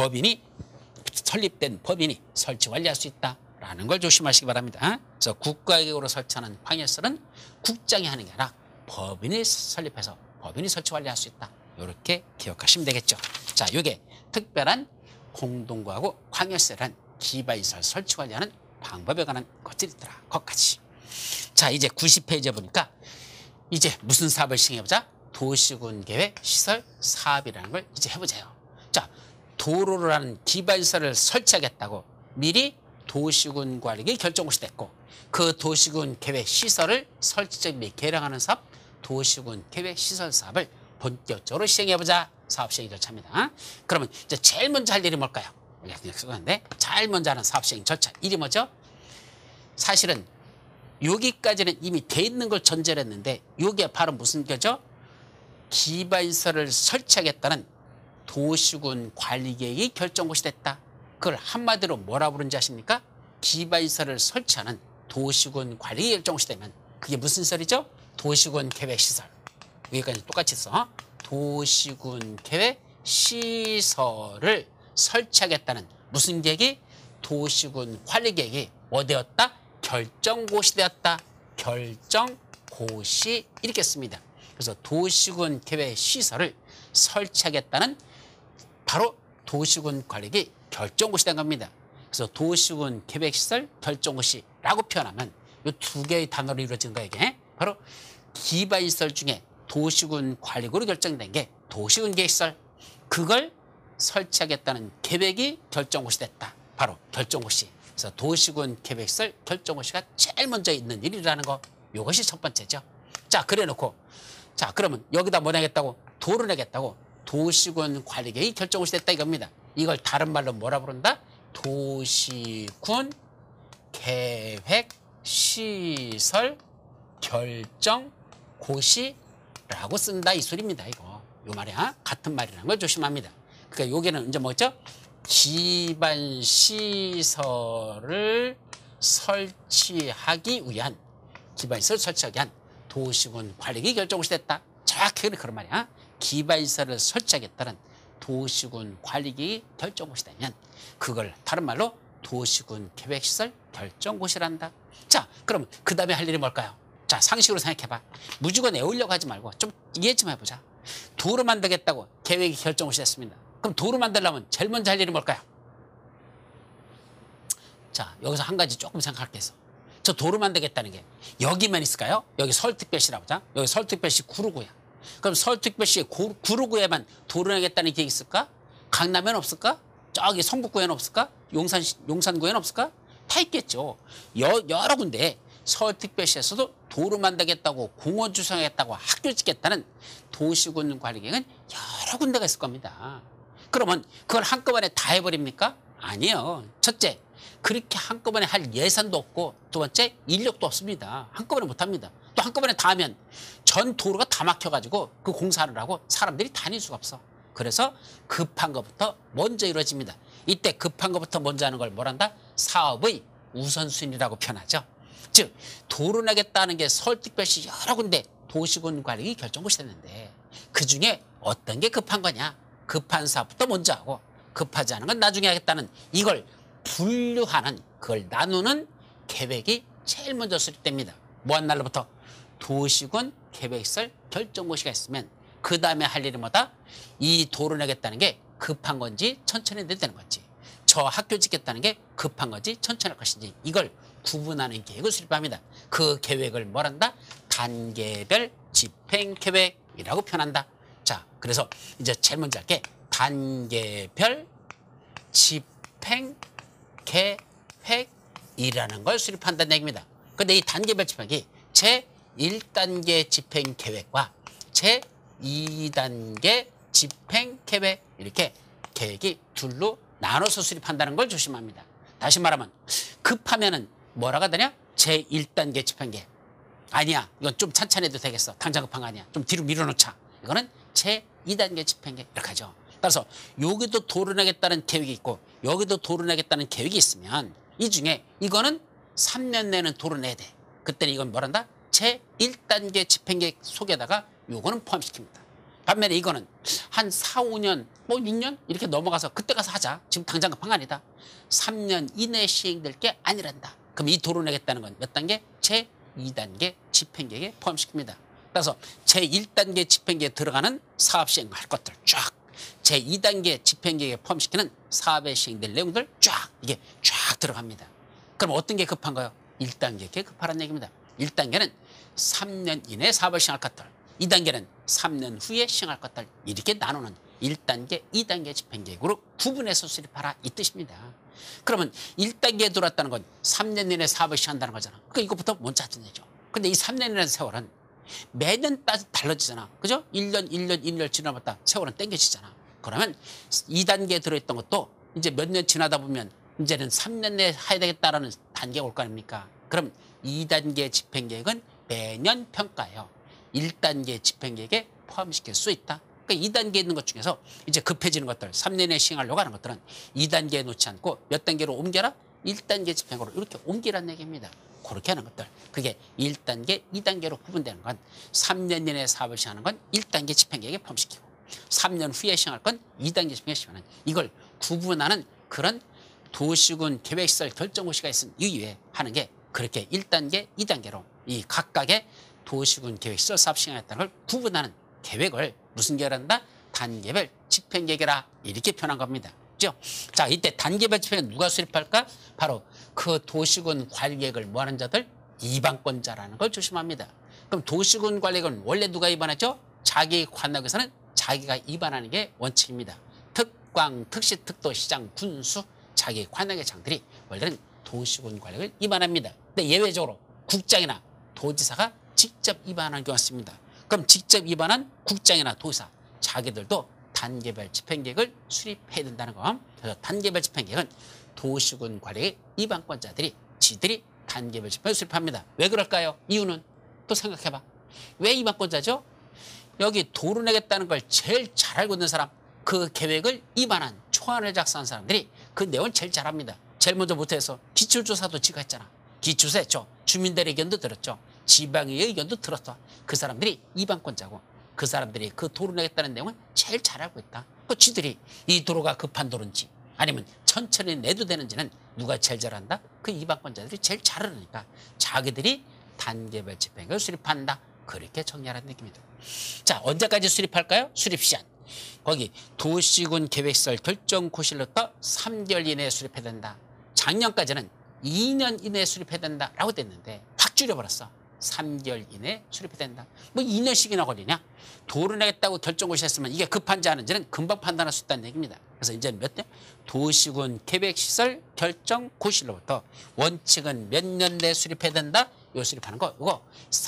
설립된 법인이 설치 관리할 수 있다라는 걸 조심하시기 바랍니다. 그래서 국가계획으로 설치하는 광역시설은 국장이 하는 게 아니라 법인이 설립해서 법인이 설치 관리할 수 있다. 이렇게 기억하시면 되겠죠. 자, 이게 특별한 공동구하고 광역시설은 기반시설 설치 관리하는 방법에 관한 것들이 있더라. 거기까지. 자, 이제 90페이지에 보니까 이제 무슨 사업을 시행해보자? 도시군계획 시설 사업이라는 걸 이제 해보자요. 자, 도로를 하는 기반시설을 설치하겠다고 미리 도시군 관리계 결정고시 됐고 그 도시군 계획 시설을 설치 및 개량하는 사업 도시군 계획 시설 사업을 본격적으로 시행해보자. 사업 시행 절차입니다. 그러면 이제 제일 먼저 할 일이 뭘까요? 근데 제일 먼저 하는 사업 시행 절차 일이 뭐죠? 사실은 여기까지는 이미 돼 있는 걸 전제를 했는데 이게 바로 무슨 거죠? 기반시설을 설치하겠다는 도시군 관리계획이 결정고시 됐다. 그걸 한마디로 뭐라 부르는지 아십니까? 기반시설을 설치하는 도시군 관리계획 결정고시 되면 그게 무슨 시설이죠? 도시군 계획시설. 여기까지 똑같이 써. 도시군 계획 시설을 설치하겠다는 무슨 계획이? 도시군 관리계획이 뭐 되었다? 결정고시 되었다. 결정고시 이렇게 씁니다. 그래서 도시군 계획 시설을 설치하겠다는 바로 도시군 관리계획 결정고시 된 겁니다. 그래서 도시군 계획시설 결정고시라고 표현하면 이 두 개의 단어로 이루어진 거예요. 이게 바로 기반시설 중에 도시군 관리구로 결정된 게 도시군 계획시설 그걸 설치하겠다는 계획이 결정고시 됐다. 바로 결정고시. 그래서 도시군 계획시설 결정고시가 제일 먼저 있는 일이라는 거 이것이 첫 번째죠. 자, 그래 놓고 자, 그러면 여기다 뭐 내겠다고? 도를 내겠다고 도시군 관리계획이 결정고시 됐다 이겁니다. 이걸 다른 말로 뭐라 부른다? 도시군 계획 시설 결정고시라고 쓴다 이 소리입니다. 이거 요 말이야. 같은 말이라는 걸 조심합니다. 그러니까 여기는 이제 뭐죠? 기반시설을 설치하기 위한 기반시설을 설치하기 위한 도시군 관리계획이 결정고시 됐다. 정확히 그런 말이야. 기반시설을 설치하겠다는 도시군 관리계획이 결정고시 되면 그걸 다른 말로 도시군 계획시설 결정고시란다. 자, 그럼 그 다음에 할 일이 뭘까요? 자, 상식으로 생각해봐. 무조건 외우려고 하지 말고 좀 이해 좀 해보자. 도로 만들겠다고 계획이 결정고시 됐습니다. 그럼 도로 만들려면 제일 먼저 할 일이 뭘까요? 자, 여기서 한 가지 조금 생각할 게 있어. 저 도로 만들겠다는 게 여기만 있을까요? 여기 서울특별시라고 하자. 여기 서울특별시 구로구야. 그럼 서울특별시 구로구에만 도로 내겠다는 계획이 있을까? 강남에는 없을까? 저기 성북구에는 없을까? 용산구에는 없을까? 다 있겠죠. 여러 군데 서울특별시에서도 도로 만들겠다고 공원 조성하겠다고 학교 짓겠다는 도시군 관리계획은 여러 군데가 있을 겁니다. 그러면 그걸 한꺼번에 다 해버립니까? 아니요. 첫째, 그렇게 한꺼번에 할 예산도 없고 두 번째, 인력도 없습니다. 한꺼번에 못합니다. 또 한꺼번에 다 하면 전 도로가 다 막혀가지고 그 공사를 하고 사람들이 다닐 수가 없어. 그래서 급한 것부터 먼저 이루어집니다. 이때 급한 것부터 먼저 하는 걸 뭐란다? 사업의 우선순위라고 표현하죠. 즉 도로 내겠다는 게 서울특별시 여러 군데 도시군 관리계획이 결정고시 됐는데 그중에 어떤 게 급한 거냐? 급한 사업부터 먼저 하고 급하지 않은 건 나중에 하겠다는 이걸 분류하는 그걸 나누는 계획이 제일 먼저 수립됩니다. 뭐한 날로부터? 도시군 계획시설 결정고시가 있으면 그 다음에 할 일이 뭐다? 이 도로 내겠다는 게 급한 건지 천천히 해도 되는 건지 저 학교 짓겠다는 게 급한 건지 천천히 할 것인지 이걸 구분하는 계획을 수립합니다. 그 계획을 뭐란다? 단계별 집행계획이라고 표현한다. 자, 그래서 이제 제일 먼저 할 게 단계별 집행 계획이라는 걸 수립한다는 얘기입니다. 근데 이 단계별 집행이 제1단계 집행 계획과 제2단계 집행 계획 이렇게 계획이 둘로 나눠서 수립한다는 걸 조심합니다. 다시 말하면 급하면은 뭐라고 하더냐? 제1단계 집행 계획. 아니야. 이건 좀 찬찬히 해도 되겠어. 당장 급한 거 아니야. 좀 뒤로 밀어놓자. 이거는 제2단계 집행 계획 이렇게 하죠. 따라서 여기도 도를 내겠다는 계획이 있고 여기도 도를 내겠다는 계획이 있으면 이 중에 이거는 3년 내는 도를 내야 돼. 그때는 이건 뭐란다? 제1단계 집행계획 속에다가 요거는 포함시킵니다. 반면에 이거는 한 4, 5년, 뭐 6년 이렇게 넘어가서 그때 가서 하자. 지금 당장 급한 거 아니다. 3년 이내에 시행될 게 아니란다. 그럼 이 도를 내겠다는 건 몇 단계? 제2단계 집행계획에 포함시킵니다. 따라서 제1단계 집행계획에 들어가는 사업 시행할 것들 쫙, 제2단계 집행계획에 포함시키는 사업에 시행될 내용들 쫙, 이게 쫙 들어갑니다. 그럼 어떤 게 급한 거예요? 1단계에 급하라는 얘기입니다. 1단계는 3년 이내에 사업을 시행할 것들, 2단계는 3년 후에 시행할 것들, 이렇게 나누는 1단계, 2단계 집행계획으로 구분해서 수립하라 이 뜻입니다. 그러면 1단계에 들어왔다는 건 3년 이내에 사업을 시행한다는 거잖아. 그러니까 이것부터 먼저 하던 얘기죠. 근데 이 3년이라는 세월은 매년 달라지잖아. 그죠? 1년 지나봤다 세월은 땡겨지잖아. 그러면 2단계에 들어있던 것도 이제 몇 년 지나다 보면 이제는 3년 내에 해야 되겠다라는 단계가 올 거 아닙니까? 그럼 2단계 집행계획은 매년 평가해요. 1단계 집행계획에 포함시킬 수 있다. 그러니까 2단계에 있는 것 중에서 이제 급해지는 것들, 3년에 시행하려고 하는 것들은 2단계에 놓지 않고 몇 단계로 옮겨라? 1단계 집행으로 이렇게 옮기라는 얘기입니다. 그렇게 하는 것들. 그게 1단계, 2단계로 구분되는 건 3년 이내에 사업을 시행하는 건 1단계 집행계획에 포함시키고 3년 후에 시행할 건 2단계 집행계획에 시행하는 이걸 구분하는 그런 도시군 계획시설 결정고시가 있은 이유에 하는 게 그렇게 1단계, 2단계로 이 각각의 도시군 계획시설 사업 시행하겠다는 걸 구분하는 계획을 무슨 계획이란다? 단계별 집행계획이라 이렇게 표현한 겁니다. 그죠? 자, 이때 단계별 집행은 누가 수립할까? 바로 그 도시군 관리계획을 뭐하는 자들? 이반권자라는 걸 조심합니다. 그럼 도시군 관리계획은 원래 누가 입안했죠? 자기 관역에서는 자기가 입안하는 게 원칙입니다. 특광, 특시, 특도, 시장, 군수 자기 관역의 장들이 원래는 도시군 관리계획을 입안합니다. 근데 예외적으로 국장이나 도지사가 직접 입안하는 경우가 있습니다. 그럼 직접 입안한 국장이나 도지사 자기들도 단계별 집행계획을 수립해야 된다는 거. 그래서 단계별 집행계획은 도시군 관리계획 입안권자들이 지들이 단계별 집행을 수립합니다. 왜 그럴까요? 이유는 또 생각해봐. 왜 입안권자죠? 여기 도를 내겠다는 걸 제일 잘 알고 있는 사람, 그 계획을 입안한 초안을 작성한 사람들이 그 내용을 제일 잘합니다. 제일 먼저 못해서 기출조사도 지가 했잖아. 기출조사 했죠. 주민들의 의견도 들었죠. 지방의 의견도 들었어. 그 사람들이 입안권자고 그 사람들이 그 도를 내겠다는 내용은 제일 잘 알고 있다. 그 쥐들이 이 도로가 급한 도로인지 아니면 천천히 내도 되는지는 누가 제일 잘 안다? 그 입안권자들이 제일 잘 알으니까 자기들이 단계별 집행을 수립한다. 그렇게 정리하라는 얘기입니다. 자, 언제까지 수립할까요? 수립시한. 거기 도시군 계획시설 결정고시로부터 3개월 이내에 수립해야 된다. 작년까지는 2년 이내에 수립해야 된다라고 됐는데 확 줄여버렸어. 3개월 이내에 수립해야 된다. 뭐 2년씩이나 걸리냐? 도를 내겠다고 결정고시 했으면 이게 급한지 아닌지는 금방 판단할 수 있다는 얘기입니다. 그래서 이제 몇 년? 도시군 계획시설 결정고시로부터 원칙은 몇 년 내에 수립해야 된다? 요 수립하는 거 이거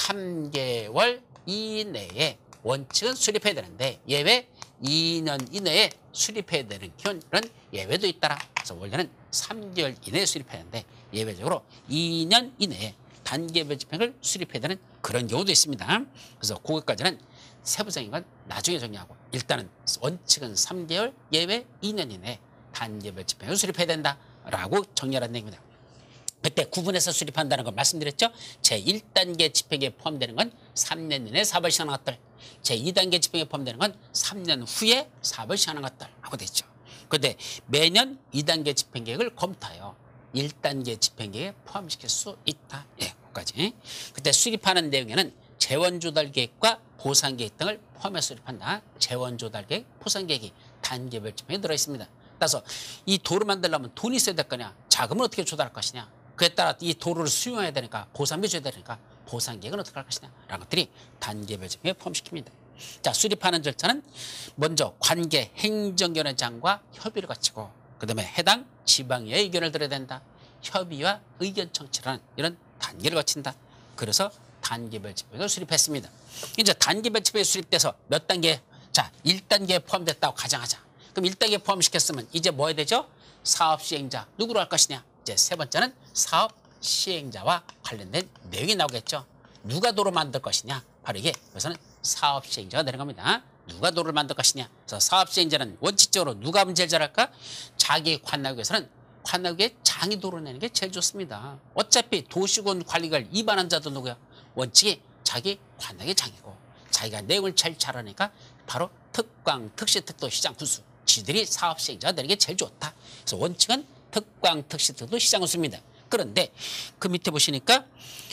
3개월 이내에 원칙은 수립해야 되는데 예외 2년 이내에 수립해야 되는 그런 예외도 있더라. 그래서 원래는 3개월 이내에 수립해야 하는데 예외적으로 2년 이내에 단계별 집행을 수립해야 되는 그런 경우도 있습니다. 그래서 그것까지는 세부적인 건 나중에 정리하고 일단은 원칙은 3개월, 예외 2년 이내에 단계별 집행을 수립해야 된다라고 정리하라는 얘기입니다. 그때 구분해서 수립한다는 걸 말씀드렸죠. 제1단계 집행에 포함되는 건 3년 이내에 사업을 시행하는 것들, 제2단계 집행에 포함되는 건 3년 후에 사업을 시행하는 것들 하고 됐죠. 그런데 매년 2단계 집행계획을 검토하여 1단계 집행계획에 포함시킬 수 있다. 예, 거기까지. 그때 수립하는 내용에는 재원조달계획과 보상계획 등을 포함해서 수립한다. 재원조달계획, 보상계획이 단계별 집행에 들어있습니다. 따라서 이 도를 만들려면 돈이 있어야 될 거냐, 자금을 어떻게 조달할 것이냐, 그에 따라 이 도로를 수용해야 되니까 보상비 줘야 되니까 보상계획은 어떻게 할 것이냐 라는 것들이 단계별 집행에 포함시킵니다. 자, 수립하는 절차는 먼저 관계 행정위원회장과 협의를 거치고 그다음에 해당 지방의 의견을 들어야 된다. 협의와 의견 청취라는 이런 단계를 거친다. 그래서 단계별 집행을 수립했습니다. 이제 단계별 집행이 수립돼서 몇 단계? 자, 1단계에 포함됐다고 가정하자. 그럼 1단계에 포함시켰으면 이제 뭐 해야 되죠? 사업 시행자 누구로 할 것이냐? 이제 세 번째는 사업 시행자와 관련된 내용이 나오겠죠. 누가 도로 만들 것이냐? 바로 이게 여기서는 사업 시행자가 되는 겁니다. 누가 도로를 만들 것이냐? 그래서 사업 시행자는 원칙적으로 누가 하면 제일 잘할까? 자기 관할구에서는 관할구에 장이 도로 내는 게 제일 좋습니다. 어차피 도시군 관리를 위반한 자도 누구야? 원칙이 자기 관할구의 장이고 자기가 내용을 제일 잘하니까 바로 특광, 특시, 특도, 시장, 군수 지들이 사업 시행자가 되는 게 제일 좋다. 그래서 원칙은 특광, 특시, 특도, 시장, 군수입니다. 그런데 그 밑에 보시니까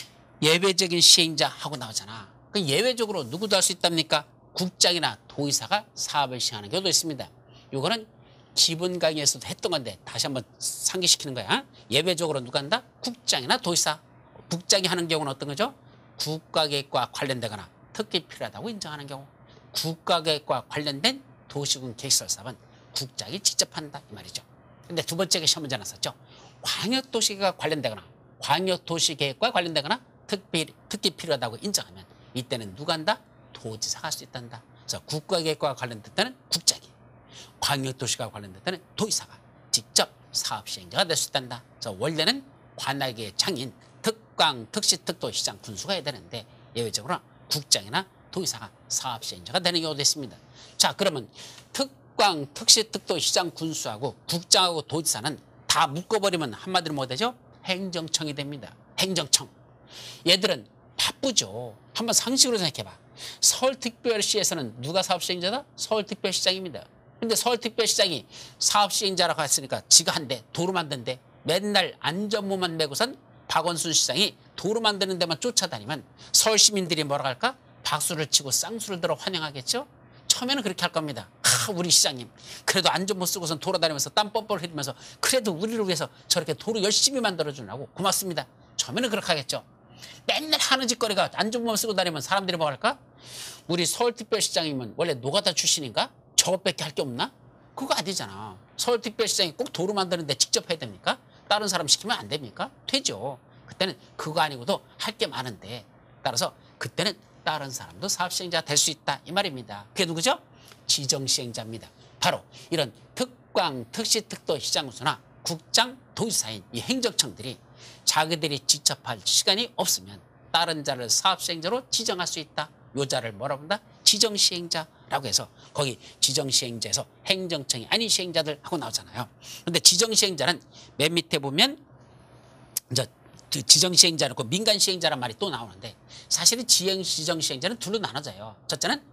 예외적인 시행자 하고 나오잖아. 그 예외적으로 누구도 할 수 있답니까? 국장이나 도의사가 사업을 시행하는 경우도 있습니다. 이거는 기본 강의에서도 했던 건데 다시 한번 상기시키는 거야. 예외적으로 누가 한다? 국장이나 도의사. 국장이 하는 경우는 어떤 거죠? 국가계획과 관련되거나 특히 필요하다고 인정하는 경우. 국가계획과 관련된 도시군 계획설 사업은 국장이 직접 한다 이 말이죠. 근데 두 번째 시험 문제 나왔었죠. 광역도시계획과 관련되거나 광역도시계획과 관련되거나 특히 필요하다고 인정하면 이때는 누가 한다? 도지사가 할 수 있단다. 그래서 국가계획과 관련될 때는 국장이, 광역도시가 관련될 때는 도의사가 직접 사업시행자가 될 수 있단다. 그래서 원래는 관할계의 장인, 특광, 특시, 특도, 시장, 군수가 해야 되는데 예외적으로 국장이나 도의사가 사업시행자가 되는 경우도 있습니다. 자, 그러면 특광, 특시, 특도, 시장, 군수하고 국장하고 도지사는 다 묶어버리면 한마디로 뭐 되죠? 행정청이 됩니다. 행정청. 얘들은 바쁘죠. 한번 상식으로 생각해봐. 서울특별시에서는 누가 사업시행자다? 서울특별시장입니다. 근데 서울특별시장이 사업시행자라고 했으니까 지가 한대 도로 만든대. 맨날 안전모만 메고선 박원순 시장이 도로 만드는 데만 쫓아다니면 서울 시민들이 뭐라고 할까? 박수를 치고 쌍수를 들어 환영하겠죠? 처음에는 그렇게 할 겁니다. 우리 시장님 그래도 안전모 쓰고선 돌아다니면서 땀 뻘뻘 흘리면서 그래도 우리를 위해서 저렇게 도로 열심히 만들어주라고 고맙습니다. 처음에는 그렇게 하겠죠. 맨날 하는 짓거리가 안전모만 쓰고 다니면 사람들이 뭐 할까? 우리 서울특별시장이면 원래 노가다 출신인가? 저것밖에 할 게 없나? 그거 아니잖아. 서울특별시장이 꼭 도로 만드는데 직접 해야 됩니까? 다른 사람 시키면 안 됩니까? 되죠. 그때는 그거 아니고도 할 게 많은데 따라서 그때는 다른 사람도 사업시행자가 될 수 있다 이 말입니다. 그게 누구죠? 지정시행자입니다. 바로 이런 특광, 특시, 특도, 시장군수나 국장, 도지사인 이 행정청들이 자기들이 직접 할 시간이 없으면 다른 자를 사업시행자로 지정할 수 있다. 요 자를 뭐라고 한다? 지정시행자라고 해서 거기 지정시행자에서 행정청이 아닌 시행자들 하고 나오잖아요. 그런데 지정시행자는 맨 밑에 보면 이제 지정시행자는 그 민간시행자란 말이 또 나오는데 사실은 지정시행자는 둘로 나눠져요. 첫째는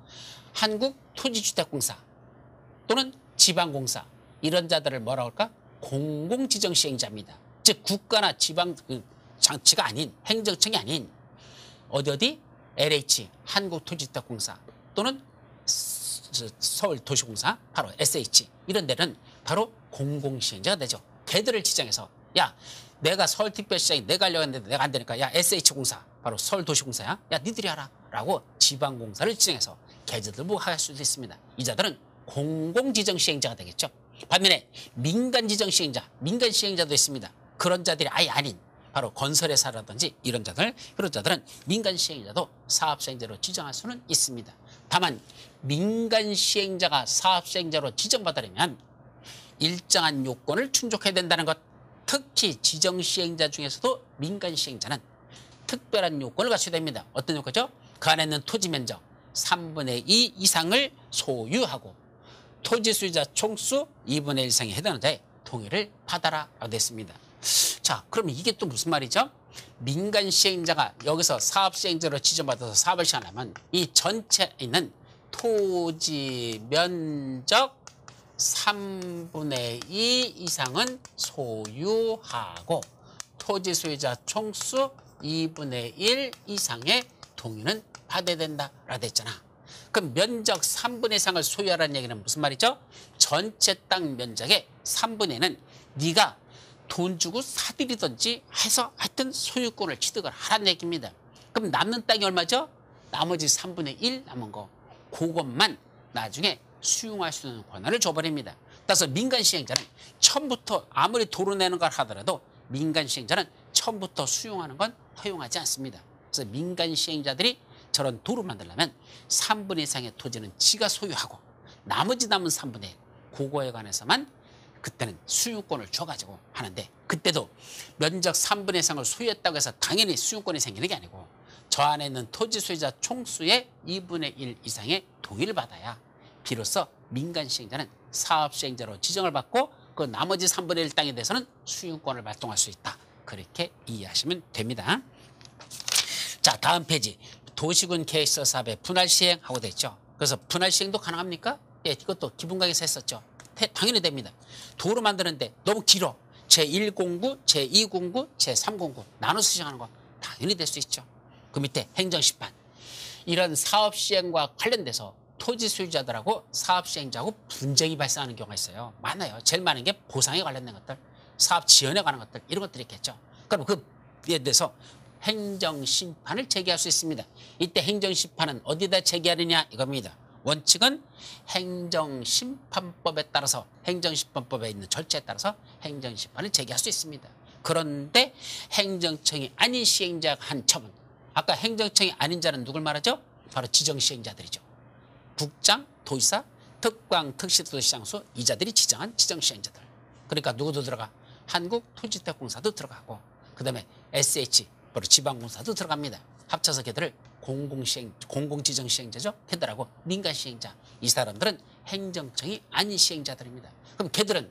한국토지주택공사 또는 지방공사 이런 자들을 뭐라고 할까? 공공지정시행자입니다. 즉 국가나 지방 장치가 아닌 행정청이 아닌 어디 LH 한국토지주택공사 또는 서울도시공사 바로 SH 이런 데는 바로 공공시행자가 되죠. 걔들을 지정해서 야 내가 서울특별시장이 내가 하려고 했는데 내가 안 되니까 야 SH공사 바로 서울도시공사야 야 니들이 하라 라고 지방공사를 지정해서 걔들도 뭐 할 수도 있습니다. 이 자들은 공공지정시행자가 되겠죠. 반면에 민간지정시행자 민간시행자도 있습니다. 그런 자들이 아예 아닌 바로 건설회사라든지 이런 자들 그런 자들은 민간시행자도 사업시행자로 지정할 수는 있습니다. 다만 민간시행자가 사업시행자로 지정받으려면 일정한 요건을 충족해야 된다는 것. 특히 지정시행자 중에서도 민간시행자는 특별한 요건을 갖춰야 됩니다. 어떤 요건이죠? 그 안에 있는 토지 면적 3분의 2 이상을 소유하고 토지 소유자 총수 2분의 1 이상에 해당하는 자의 동의를 받아라 라고 되어 있습니다. 자, 그럼 이게 또 무슨 말이죠? 민간시행자가 여기서 사업시행자로 지정받아서 사업을 시행하려면 이 전체에 있는 토지 면적 3분의 2 이상은 소유하고 토지 소유자 총수 2분의 1 이상의 동의는 받아야 된다라고 했잖아. 그럼 면적 3분의 1 이상을 소유하라는 얘기는 무슨 말이죠? 전체 땅 면적의 3분의 1은 네가 돈 주고 사들이든지 해서 하여튼 소유권을 취득을 하라는 얘기입니다. 그럼 남는 땅이 얼마죠? 나머지 3분의 1 남은 거. 그것만 나중에 수용할 수 있는 권한을 줘버립니다. 따라서 민간 시행자는 처음부터 아무리 도로 내는 걸 하더라도 민간 시행자는 처음부터 수용하는 건 허용하지 않습니다. 그래서 민간 시행자들이 저런 도로 만들려면 3분의 이상의 토지는 지가 소유하고 나머지 남은 3분의 1 그거에 관해서만 그때는 수용권을 줘가지고 하는데, 그때도 면적 3분의 이상을 소유했다고 해서 당연히 수용권이 생기는 게 아니고 저 안에 있는 토지 소유자 총수의 2분의 1 이상의 동의를 받아야 비로소 민간 시행자는 사업 시행자로 지정을 받고 그 나머지 3분의 1 땅에 대해서는 수용권을 발동할 수 있다. 그렇게 이해하시면 됩니다. 자, 다음 페이지. 도시군 계획서 사업의 분할 시행하고 돼 있죠. 그래서 분할 시행도 가능합니까? 예, 이것도 기본강의에서 했었죠. 당연히 됩니다. 도로 만드는데 너무 길어. 제1공구, 제2공구, 제3공구 나눠서 시행하는 거 당연히 될 수 있죠. 그 밑에 행정심판. 이런 사업 시행과 관련돼서 토지 소유자들하고 사업 시행자하고 분쟁이 발생하는 경우가 있어요. 많아요. 제일 많은 게 보상에 관련된 것들, 사업 지연에 관한 것들, 이런 것들이 있겠죠. 그럼 그에 대해서 행정심판을 제기할 수 있습니다. 이때 행정심판은 어디다 제기하느냐 이겁니다. 원칙은 행정심판법에 따라서, 행정심판법에 있는 절차에 따라서 행정심판을 제기할 수 있습니다. 그런데 행정청이 아닌 시행자가 한 처분, 아까 행정청이 아닌 자는 누굴 말하죠? 바로 지정시행자들이죠. 국장, 도지사, 특광, 특시도시장소 이자들이 지정한 지정시행자들. 그러니까 누구도 들어가? 한국토지주택공사도 들어가고, 그 다음에 SH, 바로 지방공사도 들어갑니다. 합쳐서 걔들을 공공지정시행자죠. 걔들하고 민간시행자. 이 사람들은 행정청이 아닌 시행자들입니다. 그럼 걔들은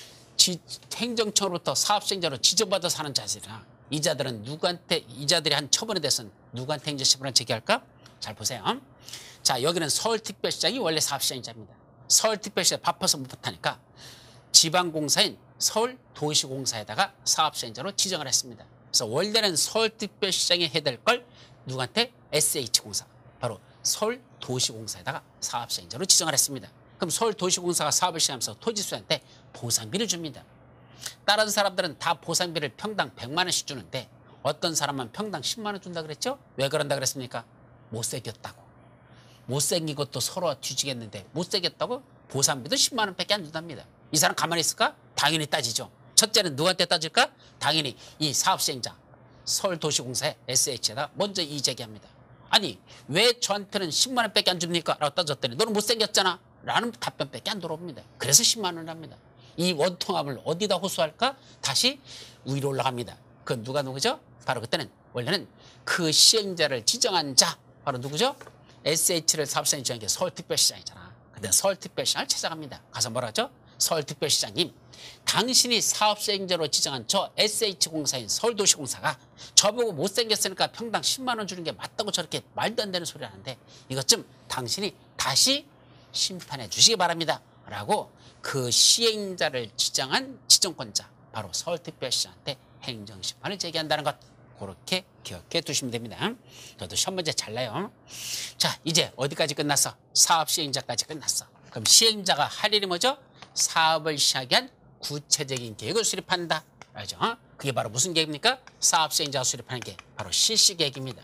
행정청으로부터 사업시행자로 지정받아서 하는 자들이나 이자들은 누구한테, 이자들이 한 처분에 대해서는 누구한테 행정심판을 제기할까? 잘 보세요. 자, 여기는 서울특별시장이 원래 사업시행자입니다. 서울특별시에 바빠서 못 못하니까 지방공사인 서울도시공사에다가 사업시행자로 지정을 했습니다. 그래서 원래는 서울특별시장이 해야 될 걸 누구한테? SH공사, 바로 서울도시공사에다가 사업시행자로 지정을 했습니다. 그럼 서울도시공사가 사업을 시행하면서 토지수한테 보상비를 줍니다. 다른 사람들은 다 보상비를 평당 100만 원씩 주는데 어떤 사람은 평당 10만 원 준다 그랬죠? 왜 그런다 그랬습니까? 못생겼다고. 못생긴 것도 서로 뒤지겠는데 못생겼다고 보상비도 10만 원밖에 안 준답니다. 이 사람 가만히 있을까? 당연히 따지죠. 첫째는 누구한테 따질까? 당연히 이 사업시행자 서울도시공사의 SH에다 먼저 이의 제기합니다. 아니 왜 저한테는 10만 원밖에 안 줍니까? 라고 따졌더니 너는 못생겼잖아 라는 답변밖에 안 들어옵니다. 그래서 10만 원을 합니다. 이 원통합을 어디다 호소할까? 다시 위로 올라갑니다. 그 누구죠? 바로 그때는 원래는 그 시행자를 지정한 자 바로 누구죠? SH를 사업시행자 지정한 게 서울특별시장이잖아. 근데 서울특별시장을 찾아갑니다. 가서 뭐라 하죠? 서울특별시장님, 당신이 사업시행자로 지정한 저 SH공사인 서울도시공사가 저보고 못생겼으니까 평당 10만 원 주는 게 맞다고 저렇게 말도 안 되는 소리를 하는데 이것 좀 당신이 다시 심판해 주시기 바랍니다. 라고 그 시행자를 지정한 지정권자 바로 서울특별시장한테 행정심판을 제기한다는 것, 그렇게 기억해 두시면 됩니다. 저도 시험 문제 잘 내요. 자, 이제 어디까지 끝났어? 사업시행자까지 끝났어. 그럼 시행자가 할 일이 뭐죠? 사업을 시작하기 위한 구체적인 계획을 수립한다. 알죠? 그게 바로 무슨 계획입니까? 사업시행자가 수립하는 게 바로 실시계획입니다.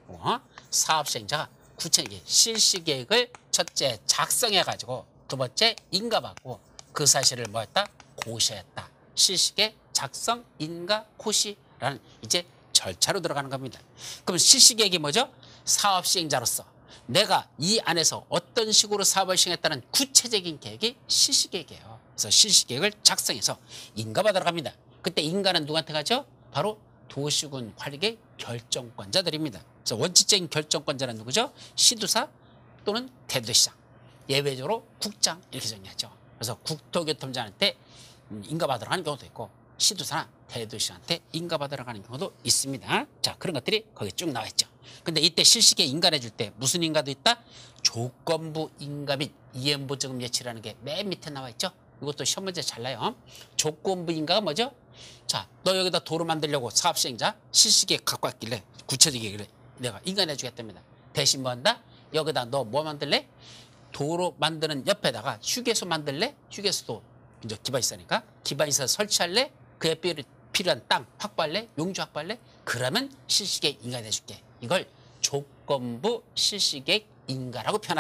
사업시행자가 구체적인 실시계획을 첫째 작성해가지고 두 번째 인가받고 그 사실을 뭐했다? 고시했다. 실시계획 작성, 인가, 고시라는 이제 절차로 들어가는 겁니다. 그럼 실시계획이 뭐죠? 사업시행자로서 내가 이 안에서 어떤 식으로 사업을 시행했다는 구체적인 계획이 실시계획이에요. 그래서 실시계획을 작성해서 인가받으러 갑니다. 그때 인가는 누구한테 가죠? 바로 도시군 관리계 결정권자들입니다. 그래서 원칙적인 결정권자는 누구죠? 시도사 또는 대도시장, 예외적으로 국장 이렇게 정리하죠. 그래서 국토교통부장한테 인가받으러 가는 경우도 있고 시도사나 대도시한테 인가받으러 가는 경우도 있습니다. 자, 그런 것들이 거기 쭉 나와 있죠. 근데 이때 실시계획 인가를 해줄 때 무슨 인가도 있다? 조건부 인가 및 이행보증금 예치라는 게 맨 밑에 나와 있죠. 이것도 시험 문제 잘 나요. 조건부 인가가 뭐죠? 자, 너 여기다 도로 만들려고 사업시행자 실시계획 갖고 왔길래 구체적이길래 내가 인가해 주겠답니다. 대신 뭐 한다? 여기다 너 뭐 만들래? 도로 만드는 옆에다가 휴게소 만들래? 휴게소도 이제 기반시설이니까 기반시설 설치할래? 그에 필요한 땅 확보할래? 용지 확보할래? 그러면 실시계획 인가해 줄게. 이걸 조건부 실시계획 인가라고 표현하죠.